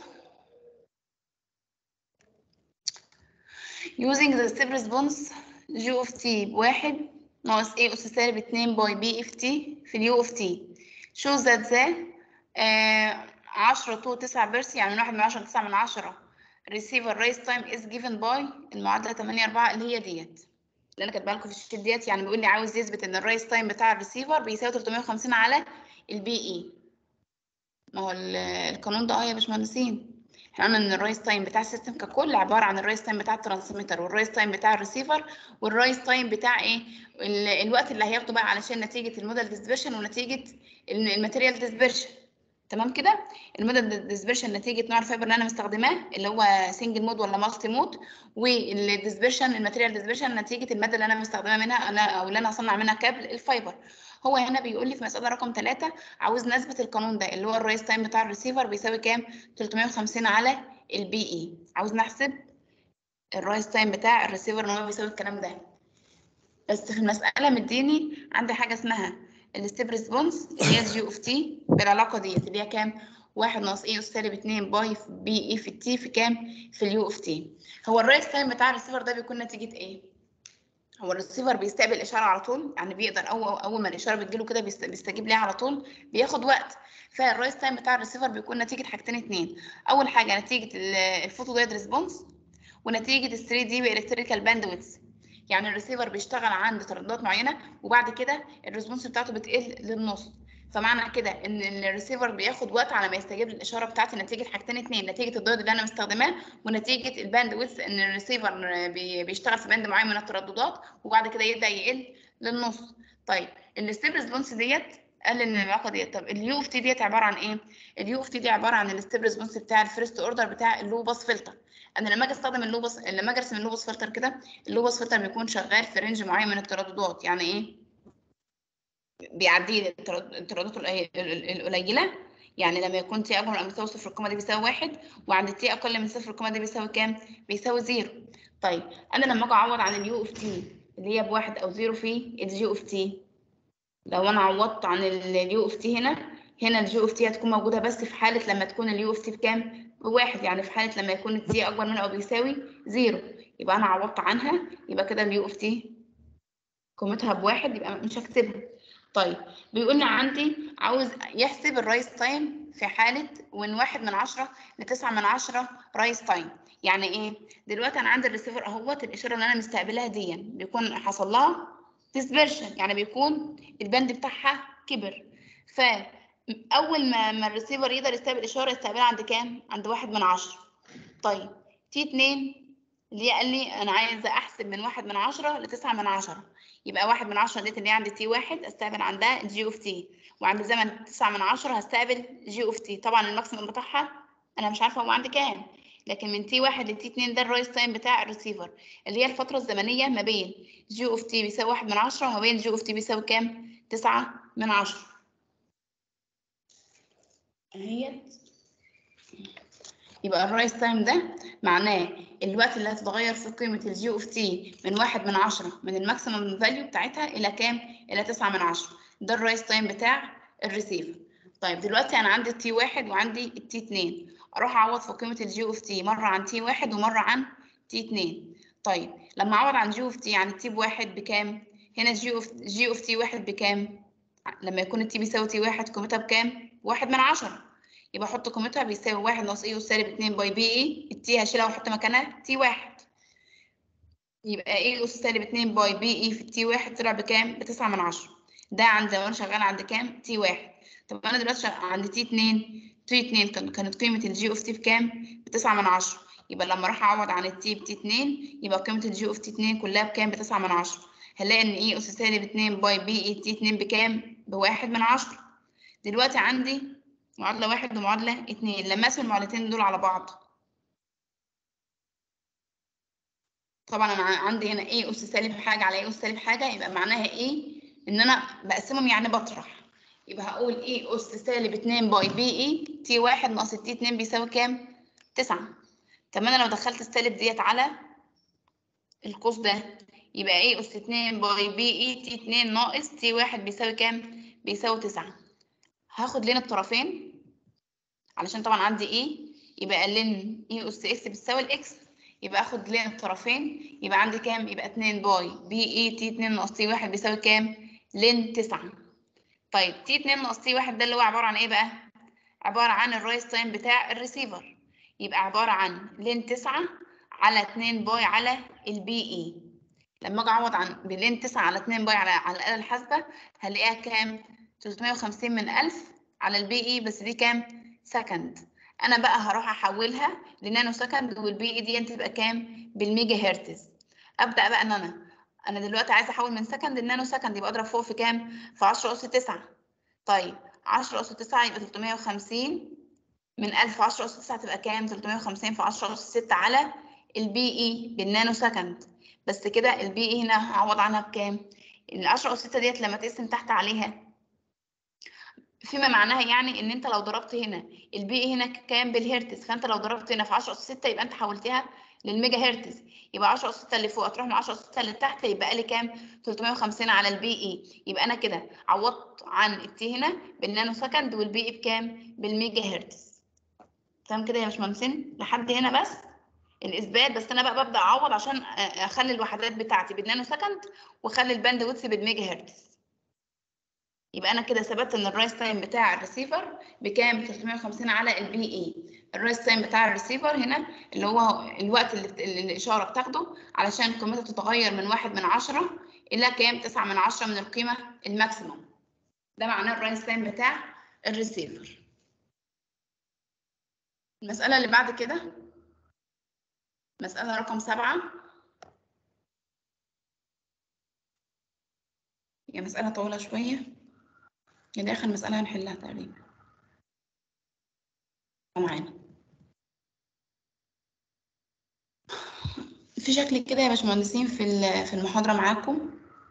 using the step response g of t بواحد ناقص a أس سالب 2 باي b of t في اليو of t shows that the 10 to 9 بيرس، يعني من 1 من 10 ل 9 من 10 receiver raise time is given by المعادلة 8 4 اللي هي ديت اللي أنا كاتباها لكم في الشيت ديت. يعني بيقول لي عاوز يثبت إن الرايس تايم بتاع الريسيفر بيساوي 350 على البي اي. ما هو القانون ده يا باشمهندسين، احنا قلنا ان الرايس تايم بتاع السيستم ككل عباره عن الرايس تايم بتاع الترانسميتر والرايس تايم بتاع الريسيفر والرايس تايم بتاع ايه الوقت اللي هياخده بقى علشان نتيجه الموديل ديسبرشن ونتيجه الماتيريال ديسبرشن. تمام كده. الموديل ديسبرشن نتيجه نوع الفايبر اللي انا مستخدماه اللي هو سنجل مود ولا مالتي مود، والديسبرشن الماتيريال ديسبرشن نتيجه الماده اللي انا مستخدمه منها انا او اللي انا هصنع منها كابل الفايبر. هو هنا بيقول لي في مسألة رقم 3 عاوز نثبت القانون ده اللي هو الرايس تايم بتاع الريسيفر بيساوي كام؟ 350 على البي اي. عاوز نحسب الرايس تايم بتاع الريسيفر ان هو بيساوي الكلام ده. بس في المسألة مديني عندي حاجة اسمها الستيب ريسبونس اللي هي الجي اوف تي بالعلاقة ديت اللي هي كام؟ 1 ناقص اي اس سالب 2 باي بي اي في التي في كام؟ في اليو اوف تي. هو الرايس تايم بتاع الريسيفر ده بيكون نتيجة ايه؟ هو الريسيفر بيستقبل اشاره على طول، يعني بيقدر اول ما الاشاره بتجيله كده بيستجيب ليها على طول، بياخد وقت. فالرايس تايم بتاع الريسيفر بيكون نتيجه حاجتين اتنين. اول حاجه نتيجه الفوتو دايد ريسبونس ونتيجه ال 3 دي والكتريكال باندويث. يعني الريسيفر بيشتغل عند ترددات معينه وبعد كده الريسبونس بتاعته بتقل للنص. فمعنى كده ان الريسيفر بياخد وقت على ما يستجيب للاشاره بتاعتي نتيجه حاجتين اتنين، نتيجه الضغط اللي انا مستخدماه ونتيجه الباند ويدث ان الريسيفر بيشتغل في باند معين من الترددات وبعد كده يبدا يقل للنص. طيب الستيب ريسبونس ديت قال ان العلاقه ديت. طب اليو اوف تي ديت عباره عن ايه؟ اليو اوف تي دي عباره عن الستيب ريسبونس بتاع الفيرست اوردر بتاع اللو باس فلتر. انا لما اجي استخدم لما اجي ارسم اللو باس فلتر كده، اللو باس فلتر بيكون شغال في رينج معين من الترددات. يعني ايه؟ بيعدي الترددات القليله. يعني لما يكون تي اكبر من مساوي صفر القيمه دي بيساوي 1 وعند تي اقل من صفر القيمه دي بيساوي كام؟ بيساوي 0. طيب انا لما اجي اعوض عن اليو اوف تي اللي هي بواحد او 0 في الجي اوف تي، لو انا عوضت عن اليو اوف تي هنا الجي اوف تي هتكون موجوده بس في حاله لما تكون اليو اوف تي بكام؟ بواحد. يعني في حاله لما يكون التي اكبر من او بيساوي 0 يبقى انا عوضت عنها، يبقى كده اليو اوف تي قيمتها بواحد، يبقى مش هكتبها. طيب بيقول لي عندي عاوز يحسب الرايس تايم في حاله من 1 من 10 ل 9 من 10 رايس تايم. يعني ايه؟ دلوقتي انا عندي الريسيفر اهوت الاشاره اللي انا مستقبلها دي بيكون حصل لها ديسبرشن، يعني بيكون البند بتاعها كبر. فاول ما الريسيفر يقدر يستقبل اشاره يستقبلها عند كام؟ عند 1 من 10. طيب تي 2 اللي قال لي انا عايزه احسب من 1 من 10 ل 9 من 10، يبقى 1 من 10 ديت اللي هي عند تي 1 استقبل عندها جي اوف تي، وعند زمن 9 من 10 هستقبل جي اوف تي. طبعا الماكسيمم بتاعها انا مش عارفه هو عند كام، لكن من تي 1 لتي 2 ده الرايس تايم بتاع الريسيفر اللي هي الفتره الزمنيه ما بين جي اوف تي بيساوي 1 من 10 وما بين جي اوف تي بيساوي كام؟ 9 من 10 اهيت. يبقى الرايس تايم ده معناه الوقت اللي هتتغير في قيمة الجي اوف تي من 1 من 10 من الماكسيمم فاليو بتاعتها إلى كام؟ إلى 9 من 10. ده الرايس تايم بتاع الريسيفر. طيب دلوقتي أنا عندي التي 1 وعندي التي 2، أروح أعوض في قيمة الجي اوف تي مرة عن تي 1 ومرة عن تي 2. طيب لما أعوض عن جي اوف تي عن التي بواحد بكام؟ هنا جي اوف تي 1 بكام؟ لما يكون التي بيساوي تي 1 قيمتها بكام؟ 1 من 10. يبقى احط قيمتها بيساوي 1 ناقص اي اس سالب 2 باي بي اي. التي هشيلها واحط مكانها تي 1. يبقى اي اس سالب 2 باي بي اي في التي 1 طلع بكام؟ ب9/10. ده عند وانا شغاله عند كام؟ تي 1. طب انا دلوقتي عند تي 2. تي 2 كانت قيمه الجي اوف تي بكام؟ ب9/10. يبقى لما اروح اعوض عن التي بتي 2 يبقى قيمه الجي اوف تي 2 كلها بكام؟ ب9/10. هنلاقي ان اي اس سالب 2 باي بي اي تي 2 بكام؟ ب1/10. دلوقتي عندي معادله 1 ومعادله 2. لما اقسم المعادلتين دول على بعض، طبعا انا عندي هنا ايه اس سالب حاجه على ايه اس سالب حاجه، يبقى معناها ايه؟ ان انا بقسمهم يعني بطرح. يبقى هقول ايه اس سالب 2 باي بي اي تي 1 ناقص تي 2 بيساوي كام؟ 9. طب انا لو دخلت السالب ديت على القوس ده يبقى ايه اس 2 باي بي اي تي 2 ناقص تي 1 بيساوي كام؟ بيساوي 9. هاخد لين الطرفين علشان طبعا عندي ايه، يبقى لين اي اس اكس بتساوي الاكس. يبقى اخد لين الطرفين يبقى عندي كام؟ يبقى 2 باي بي اي تي 2 ناقص تي 1 بيساوي كام؟ لين 9. طيب تي 2 ناقص تي 1 ده اللي هو عباره عن ايه بقى؟ عباره عن الرايس تايم بتاع الريسيفر. يبقى عباره عن لين 9 على 2 باي على البي اي. لما اجي اعوض عن بلين 9 على 2 باي على الاله الحاسبه هلاقيها كام؟ 350 من 1000 على البي اي، بس دي كام؟ سكند. انا بقى هروح احولها لنانو سكند، والبي اي دي تبقى كام؟ بالميجا هرتز. ابدا بقى ان انا دلوقتي عايزه احول من سكند لنانو سكند، يبقى اضرب فوق في كام؟ في 10 اس 9. طيب 10 اس 9 يبقى 350 من 1000 في 10 اس 9 تبقى كام؟ 350 في 10 اس 6 على البي اي بالنانو سكند. بس كده البي اي هنا هعوض عنها بكام؟ ال 10 اس 6 ديت لما تقسم تحت عليها فيما معناها يعني ان انت لو ضربت هنا البي اي هنا كام؟ بالهرتز. فانت لو ضربت هنا في 10 اس 6 يبقى انت حولتها للميجا هرتز. يبقى 10 اس 6 اللي فوق هتروح مع 10 اس 6 اللي تحت يبقى لي كام؟ 350 على البي اي. يبقى انا كده عوضت عن التي هنا بالنانو سكند والبي اي بكام؟ بالميجا هرتز. تمام كده يا باشمهندسين لحد هنا بس الاثبات. بس انا بقى ببدا اعوض عشان اخلي الوحدات بتاعتي بالنانو سكند واخلي الباند ويدث بالميجا هرتز. يبقى انا كده ثبت ان الرايس تايم بتاع الريسيفر بكام؟ 350 على البي اي. الرايس تايم بتاع الريسيفر هنا اللي هو الوقت اللي الاشاره بتاخده علشان قيمتها تتغير من 1/10 الى كام؟ 9/10 من القيمه الماكسيموم. ده معناه الرايس تايم بتاع الريسيفر. المساله اللي بعد كده مساله رقم 7. هي مساله طويله شويه، دي اخر مساله هنحلها تقريبا معانا. في شكل كده يا باشمهندسين في المحاضره معاكم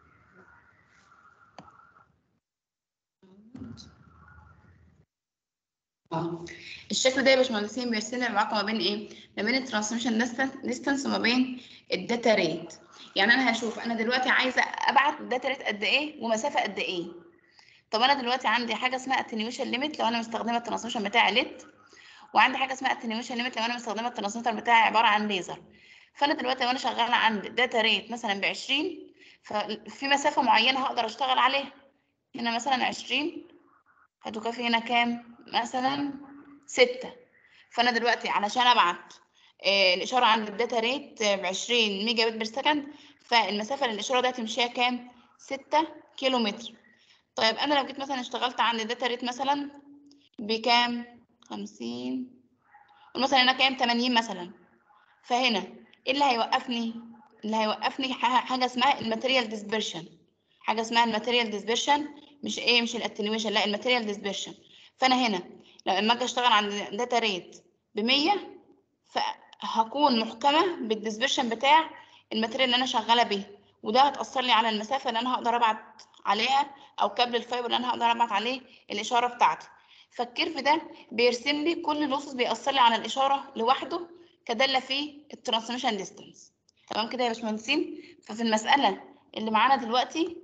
الشكل ده يا باشمهندسين بيرسم لي العلاقه ما بين ايه؟ ما بين الترانسميشن ديستانس وما بين الداتا ريت. يعني انا هشوف انا دلوقتي عايزه ابعت داتا ريت قد ايه ومسافه قد ايه. طب انا دلوقتي عندي حاجه اسمها اتنيويشن ليميت لو انا مستخدمه الترانسميشن بتاعي ليد، وعندي حاجه اسمها اتنيويشن ليميت لو انا مستخدمه الترانسميتر بتاعي عباره عن ليزر. فانا دلوقتي وانا شغاله عند داتا ريت مثلا ب20 ففي مسافه معينه هقدر اشتغل عليها. هنا مثلا 20 هتكافي هنا كام؟ مثلا 6. فانا دلوقتي علشان ابعت الاشاره عند الداتا ريت ب 20 ميجا بت بير سكند، فالمسافه للاشاره دي هتمشيها كام؟ 6 كيلو متر. طيب انا لو جيت مثلا اشتغلت عند الداتا ريت مثلا بكام؟ 50 مثلا هنا كام؟ 80 مثلا. فهنا ايه اللي هيوقفني؟ اللي هيوقفني حاجه اسمها الماتيريال ديسبرشن. حاجه اسمها الماتيريال ديسبرشن، مش ايه؟ مش الاتنيويشن، لا الماتيريال ديسبرشن. فانا هنا لما اجي اشتغل عند داتا ريت ب 100 فهكون محكمه بالديسبرشن بتاع الماتيريال اللي انا شغاله بيه، وده هتاثر لي على المسافه اللي انا هقدر ابعت عليها او كابل الفايبر اللي انا هقدر ابعت عليه الاشاره بتاعتي. فالكيرف ده بيرسم لي كل لوسز بيأثر لي على الاشاره لوحده كداله في الترانسميشن ديستانس. تمام كده يا باشمهندسين؟ ففي المساله اللي معانا دلوقتي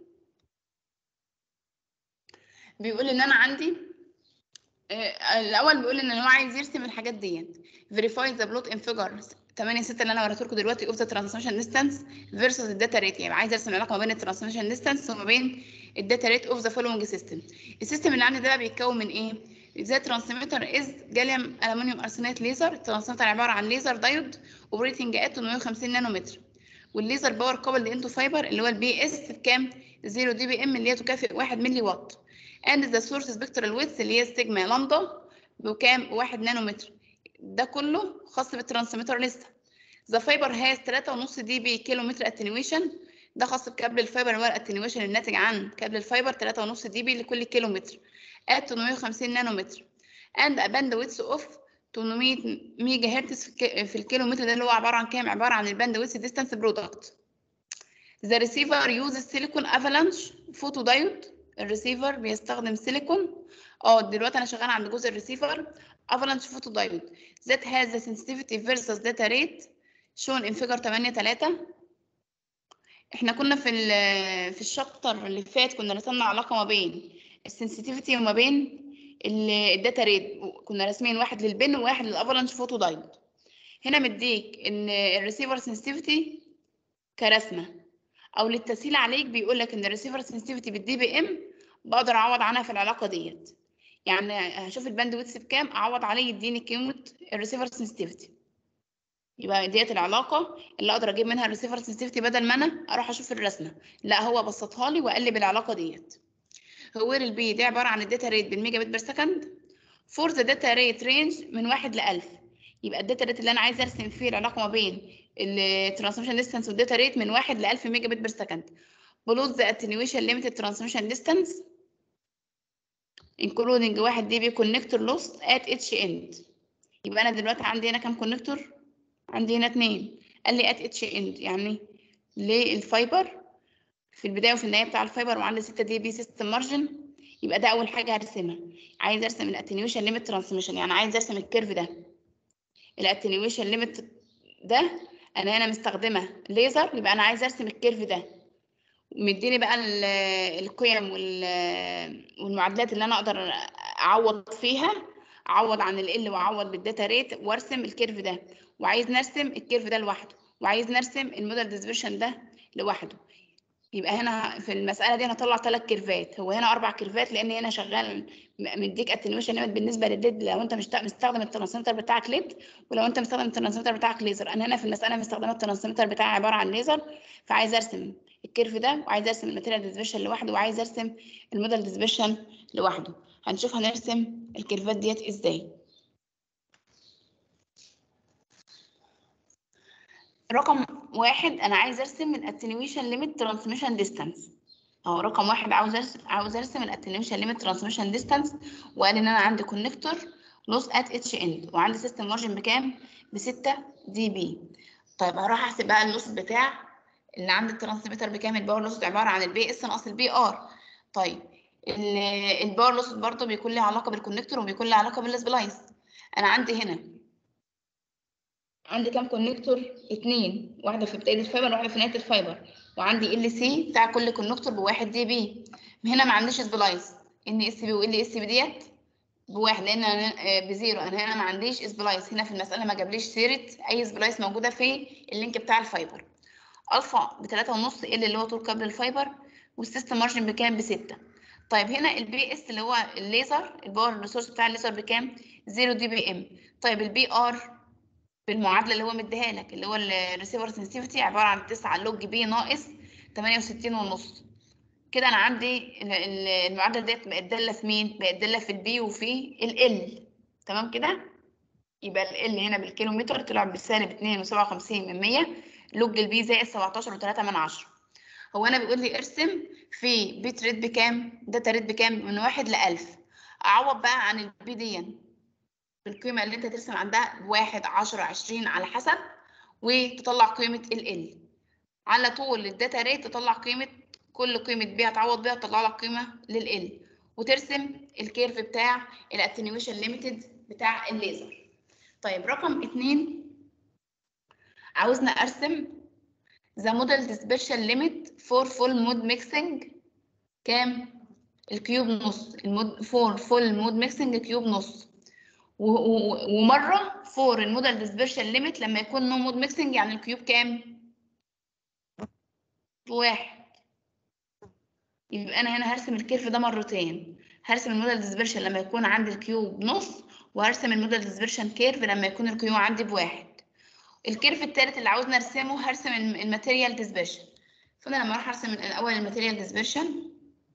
بيقول ان انا عندي الاول بيقول ان هو عايز يرسم الحاجات ديت. verify the plot in figure 8.6 اللي انا وريته لكم دلوقتي of the transmission distance versus الداتا ريت. يعني عايز ارسم العلاقه ما بين الترانسميشن ديستانس وما بين الداتا ريت اوف ذا فولوينج سيستم. السيستم اللي عندي ده بيتكون من ايه؟ ذا ترانسميتر از جاليوم ألمنيوم أرسنات ليزر. الترانسميتر عبارة عن ليزر دايود اوبريتنج ات 850 نانومتر، والليزر باور كابل انتو فايبر اللي هو البي اس بكام؟ 0 دي بي ام اللي هي تكافئ 1 ملي واط. اند ذا سورس سبكترال ويدث اللي هي السيجما لامدا بكام؟ 1 نانومتر. ده كله خاص بالترانسميتر لسه. ذا فايبر هاز 3.5 دي بي كيلو متر اتنيويشن، ده خاص بكابل الفايبر اللي هو الاتنيويشن الناتج عن كابل الفايبر 3.5 دي بي لكل كيلو متر at 850 نانومتر and a bandwidth of 800 ميجا هرتز في الكيلو متر. ده اللي هو عباره عن كام؟ عباره عن الباندويث ديستانس برودكت. The receiver uses silicon avalanche photo diode. الريسيفر بيستخدم سيليكون. دلوقتي انا شغاله عند جزء الريسيفر avalanche photo diode that has the sensitivity versus data rate shown in figure 8.3. احنا كنا في الشابتر اللي فات كنا رسمنا علاقه ما بين السنسيتيفيتي وما بين الداتا ريت، كنا راسمين واحد للبن وواحد للافالانش فوتو دايود. هنا مديك ان الريسيفر سنسيتيفيتي كرسمه، او للتسهيل عليك بيقول لك ان الريسيفر سنسيتيفيتي بالدي بي ام بقدر اعوض عنها في العلاقه ديت. يعني هشوف الباند ويدث بكام اعوض عليه يديني قيمه الريسيفر سنسيتيفيتي. يبقى ديت العلاقه اللي اقدر اجيب منها الريسيفر سنسيتيفيتي بدل ما انا اروح اشوف الرسمه، لا هو بسطها لي وقال لي بالعلاقه ديت. هو البي دي عباره عن الداتا ريت بالميجا بت بير سكند فور ذا داتا ريت رينج من 1 ل 1000. يبقى الداتا ريت اللي انا عايزه ارسم فيه العلاقه ما بين الترانسميشن ديستانس والداتا ريت من 1 ل 1000 ميجا بت بير سكند. بلوت ذا اتنيويشن ليميتد ترانسميشن ديستانس including 1 دي بي كونكتور لوس ات اتش اند. يبقى انا دلوقتي عندي هنا كام كونكتور؟ عندي هنا 2. قال لي ات اتش اند يعني للفايبر في البدايه وفي النهايه بتاع الفايبر، وعندي 6 دي بي سيستم مارجن. يبقى ده اول حاجه هرسمها. عايز ارسم الاتنيويشن ليميت ترانسميشن، يعني عايز ارسم الكيرف ده. الاتنيويشن ليميت ده انا هنا مستخدمه ليزر، يبقى انا عايز ارسم الكيرف ده. مديني بقى القيم والمعادلات اللي انا اقدر اعوض فيها، اعوض عن ال واعوض بالداتا ريت وارسم الكيرف ده. وعايز نرسم الكيرف ده لوحده، وعايز نرسم الموديل ديسبرشن ده لوحده. يبقى هنا في المساله دي انا هطلع 3 كيرفات، هو هنا 4 كيرفات لان هنا شغال مديك اتنيويشن ليميت بالنسبه للليد لو انت مستخدم الترانسميتر بتاعك ليد، ولو انت مستخدم الترانسميتر بتاعك ليزر. انا هنا في المساله مستخدمه الترانسميتر بتاعي عباره عن ليزر، فعايز ارسم الكيرف ده، وعايز ارسم الماتيريال ديسبرشن لوحده، وعايز ارسم الموديل ديسبرشن لوحده. هنشوف هنرسم الكيرفات ديت ازاي. رقم 1 انا عايز ارسم الاتنيويشن ليميت ترانسميشن ديستانس. رقم 1 عاوز ارسم الاتنيويشن ليميت ترانسميشن ديستانس، وقال ان انا عندي كونكتور لوس ات اتش اند، وعندي سيستم مارجن بكام؟ ب 6 دي بي. طيب هروح احسب بقى اللوس بتاع اللي عند الترانسميتر بكام. الباور لوس عباره عن البي اس ناقص البي ار. طيب الباور لوس برضه بيكون له علاقه بالكونكتور وبيكون له علاقه بالسبلايس. انا عندي هنا عندي كام كونكتور؟ 2، واحده في بدايه الفايبر وواحده في نهايه الفايبر، وعندي ال سي بتاع كل كونكتور ب1 دي بي. هنا ما عنديش سبلايس، ان اس بي وال اس بي ديت ب1 لان انا بزيرو. انا هنا ما عنديش سبلايس، هنا في المساله ما جابليش سيره اي سبلايس موجوده في اللينك بتاع الفايبر. الفا ب3.5 ال اللي هو طول كابل الفايبر، والسيستم مارجن بكام؟ ب6. طيب هنا البي اس اللي هو الليزر الباور ريسورس بتاع الليزر بكام؟ 0 دي بي ام. طيب البي ار بالمعادله اللي هو مديها لك اللي هو الريسيفر سنسيتيفيتي عباره عن 9 لوج بي ناقص 68.5. كده انا عندي المعادله ديت بقت داله في مين؟ بقت داله في البي وفي ال. تمام كده؟ يبقى ال هنا بالكيلومتر طلع بسالب 2.57 لوج البي زائد 17.3. هو انا بيقول لي ارسم في بيت ريت بكام؟ داتا ريت بكام؟ من 1 ل 1000. اعوض بقى عن البي دي بالقيمه اللي انت ترسم عندها 1 10 20 على حسب، وتطلع قيمه ال على طول. الداتا ريت تطلع قيمه كل قيمه بي هتعوض بيها تطلع لك قيمه لل، وترسم الكيرف بتاع الاتنيويشن ليميتد بتاع الليزر. طيب رقم 2 عاوزنا ارسم ذا موديل ديسبرشن ليميت فور فول مود ميكسنج. كام؟ الكيوب نص. فور فول مود ميكسنج كيوب نص، ومره فور الموديل ديسبرشن ليميت لما يكون نو مود ميكسنج يعني الكيوب كام؟ 1. يبقى انا هنا هرسم الكيرف ده مرتين. هرسم الموديل ديسبرشن لما يكون عندي الكيو بنص، وهرسم الموديل ديسبرشن كيرف لما يكون الكيو عندي بواحد. الكيرف التالت اللي عاوزنا نرسمه هرسم الماتيريال ديسبرشن. فانا لما اروح ارسم الاول الماتيريال ديسبرشن،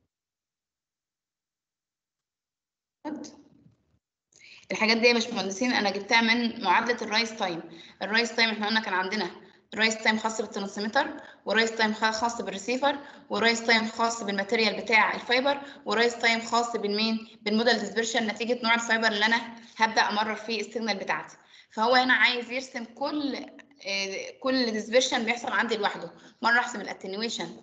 الحاجات دي يا باشمهندسين انا جبتها من معادله الرايس تايم. الرايس تايم احنا قلنا كان عندنا رايس تايم خاص بالترانسميتر، ورايس تايم خاص بالريسيفر، ورايس تايم خاص بالماتيريال بتاع الفايبر، ورايس تايم خاص بالمين؟ بالموديل ديسبرشن نتيجه نوع الفايبر اللي انا هبدا امرر فيه السيجنال بتاعتي. فهو هنا عايز يرسم كل ديسبرشن بيحصل عندي لوحده. مره احسب الاتنيويشن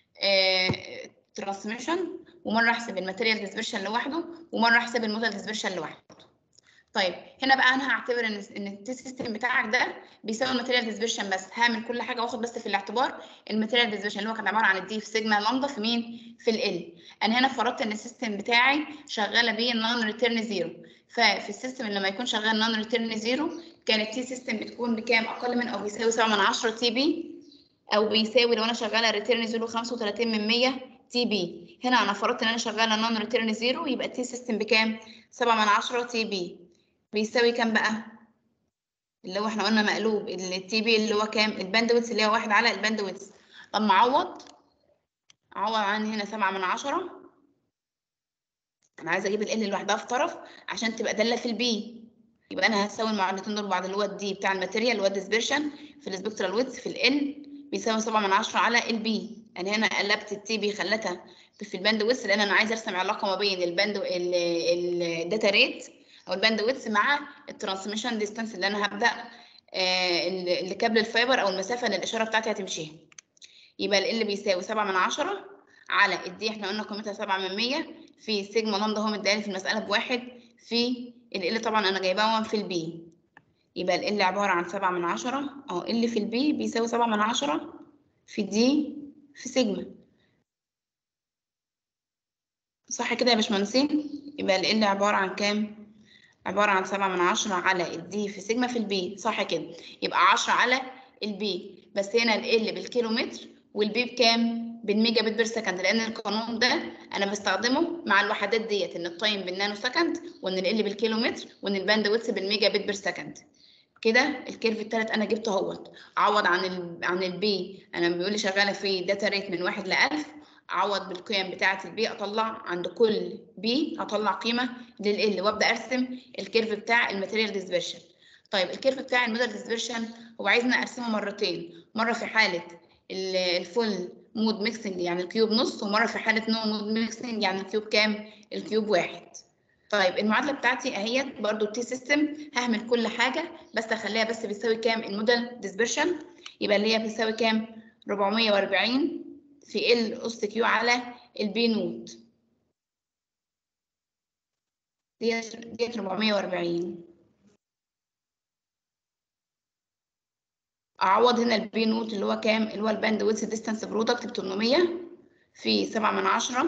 ترانسميشن، ومره احسب الماتيريال ديسبرشن لوحده، ومره احسب الموديل ديسبرشن لوحده. طيب هنا بقى انا هعتبر ان التي سيستم بتاعك ده بيساوي الماتيريال ديسبرشن، بس هعمل كل حاجه واخد بس في الاعتبار الماتيريال ديسبرشن اللي هو كان عباره عن الدي في سيجما لامدا في مين؟ في ال. انا هنا فرضت ان السيستم بتاعي شغاله بيه نون ريتيرن زيرو. ففي السيستم اللي لما يكون شغال نون ريتيرن زيرو كانت التي سيستم بتكون بكام؟ اقل من او بيساوي 7/10 تي بي، او بيساوي لو انا شغاله ريتيرن زيرو 35/100 تي بي. هنا انا فرضت ان انا شغاله نون ريتيرن زيرو، يبقى التي سيستم بكام؟ 7/10 تي بي. بيساوي كام بقى؟ اللي هو احنا قلنا مقلوب التي بي اللي هو كام؟ الباندويث اللي هو 1 على الباندويث. طب اعوض عن هنا 7/10. انا عايزه اجيب ال لوحدها في طرف عشان تبقى داله في البي. يبقى انا هساوي المعادلتين دول بعض، اللي هو الدي بتاع الماتيريال اللي هو الديسبرشن في السبكترال ويدث في ال بيساوي 7/10 على البي. انا هنا قلبت التي بي خلتها في الباند ويدث، لان انا عايزه ارسم علاقه ما بين الداتا ريت او الباند ويدث مع الترانسميشن ديستانس اللي انا هبدا اللي كابل الفايبر او المسافه اللي الاشاره بتاعتي هتمشيها. يبقى ال بيساوي 7/10 على الدي، احنا قلنا قيمتها 7/100 في سيجما لامدا هو مدياني في المساله بواحد، في ال طبعا انا جايباها 1 في البي. يبقى ال عباره عن 7/10 اهو، ال في البي بيساوي 7/10 في دي في سيجما. صح كده يا باشمهندسين؟ يبقى ال عباره عن كام؟ عباره عن 7/10 على الدي في سيجما في البي. صح كده؟ يبقى 10 على البي، بس هنا ال بالكيلومتر والبي بكام؟ بالميجا بت بير سكند، لان القانون ده انا بستخدمه مع الوحدات ديت، ان التايم بالنانو سكند، وان ال بالكيلومتر، وان الباند ويدث بالميجا بت بير سكند. كده الكيرف الثالث انا جبته اهوت. اعوض عن البي، انا بيقول لي شغاله في داتا ريت من 1 ل 1000. اعوض بالقيم بتاعه البي، اطلع عند كل بي اطلع قيمه لل وابدا ارسم الكيرف بتاع الماتيريال ديسبرشن. طيب الكيرف بتاع الموديل ديسبرشن هو عايزنا ارسمه مرتين، مره في حاله الفول مود ميكسنج يعني الكيوب نص، ومره في حاله نو مود ميكسنج يعني الكيوب كام؟ الكيوب واحد. طيب المعادله بتاعتي اهيت برضو التي سيستم، هعمل كل حاجه بس اخليها بس بتساوي كام؟ الموديل ديسبرشن. يبقى اللي هي بتساوي كام؟ 440 في ال اس كيو على البي نوت. ديت 440. اعوض هنا البي نوت اللي هو كام؟ اللي هو الباند ويدث ديستانس برودكت ب 800 في 7/10.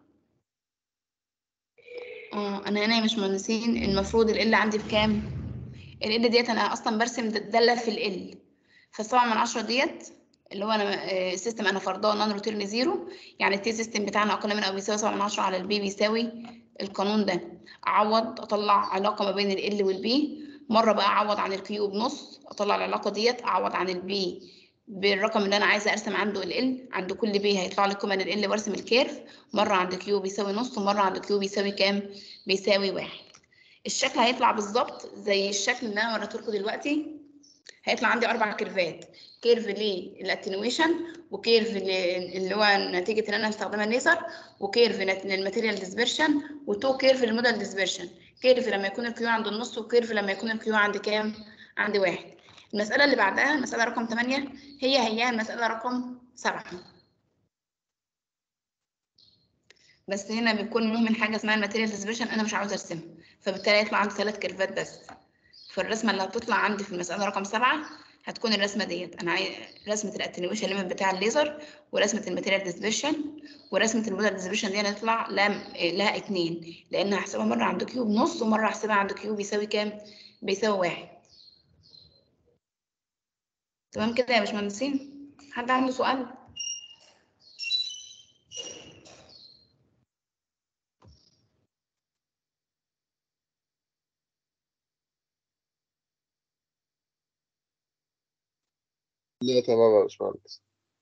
انا هنا يا باشمهندسين المفروض ال عندي بكام؟ ال ديت انا اصلا برسم داله في ال، ف7/10 ديت اللي هو انا السيستم انا فرضاه نون روتيرن زيرو، يعني التي سيستم بتاعنا اقل من او بيساوي 7/10 على البي بيساوي القانون ده. اعوض اطلع علاقه ما بين ال والبي، مره بقى اعوض عن الكيو بنص اطلع العلاقه ديت، اعوض عن البي بالرقم اللي انا عايزه ارسم عنده ال. عند كل بي هيطلع لي قيمه ال وارسم الكيرف، مره عند كيو بيساوي نص، ومره عند كيو بيساوي كام؟ بيساوي 1. الشكل هيطلع بالظبط زي الشكل اللي انا وريته لكم دلوقتي. هيطلع عندي 4 كيرفات، كيرف للاتنويشن، وكيرف اللي هو نتيجه ان انا مستخدمه الليزر، وكيرف للماتيريال ديسبرشن، وتو كيرف للموديل ديسبرشن. كيرف لما يكون الكيو عند النص، وكيرف لما يكون الكيو عند كام؟ عند 1. المساله اللي بعدها المساله رقم 8 هي المساله رقم 7، بس هنا بيكون مهمل حاجه اسمها الماتيريال ديسبرشن انا مش عاوزه ارسمها، فبالتالي هيطلع عندي 3 كيرفات بس. فالرسمه اللي هتطلع عندي في المساله رقم 7 هتكون الرسمه ديت. انا رسمه الاتنيويشن ليميت بتاع الليزر، ورسمه الماتيريال ديسبرشن، ورسمه الموديل ديسبرشن دي هتطلع لها 2، لان هحسبها مره عند كيو بنص، ومره هحسبها عند كيو بيساوي كام؟ بيساوي 1. تمام كده يا باشمهندسين؟ حد عنده سؤال؟ لا تمام يا باشمهندس.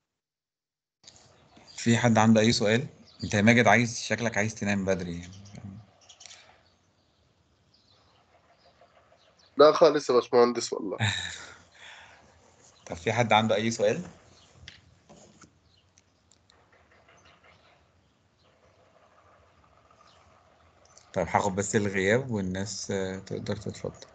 في حد عنده أي سؤال؟ أنت يا ماجد شكلك عايز تنام بدري يعني. لا خالص يا باشمهندس والله. طب في حد عنده أي سؤال؟ طب هاخد بس الغياب والناس تقدر تتفضل.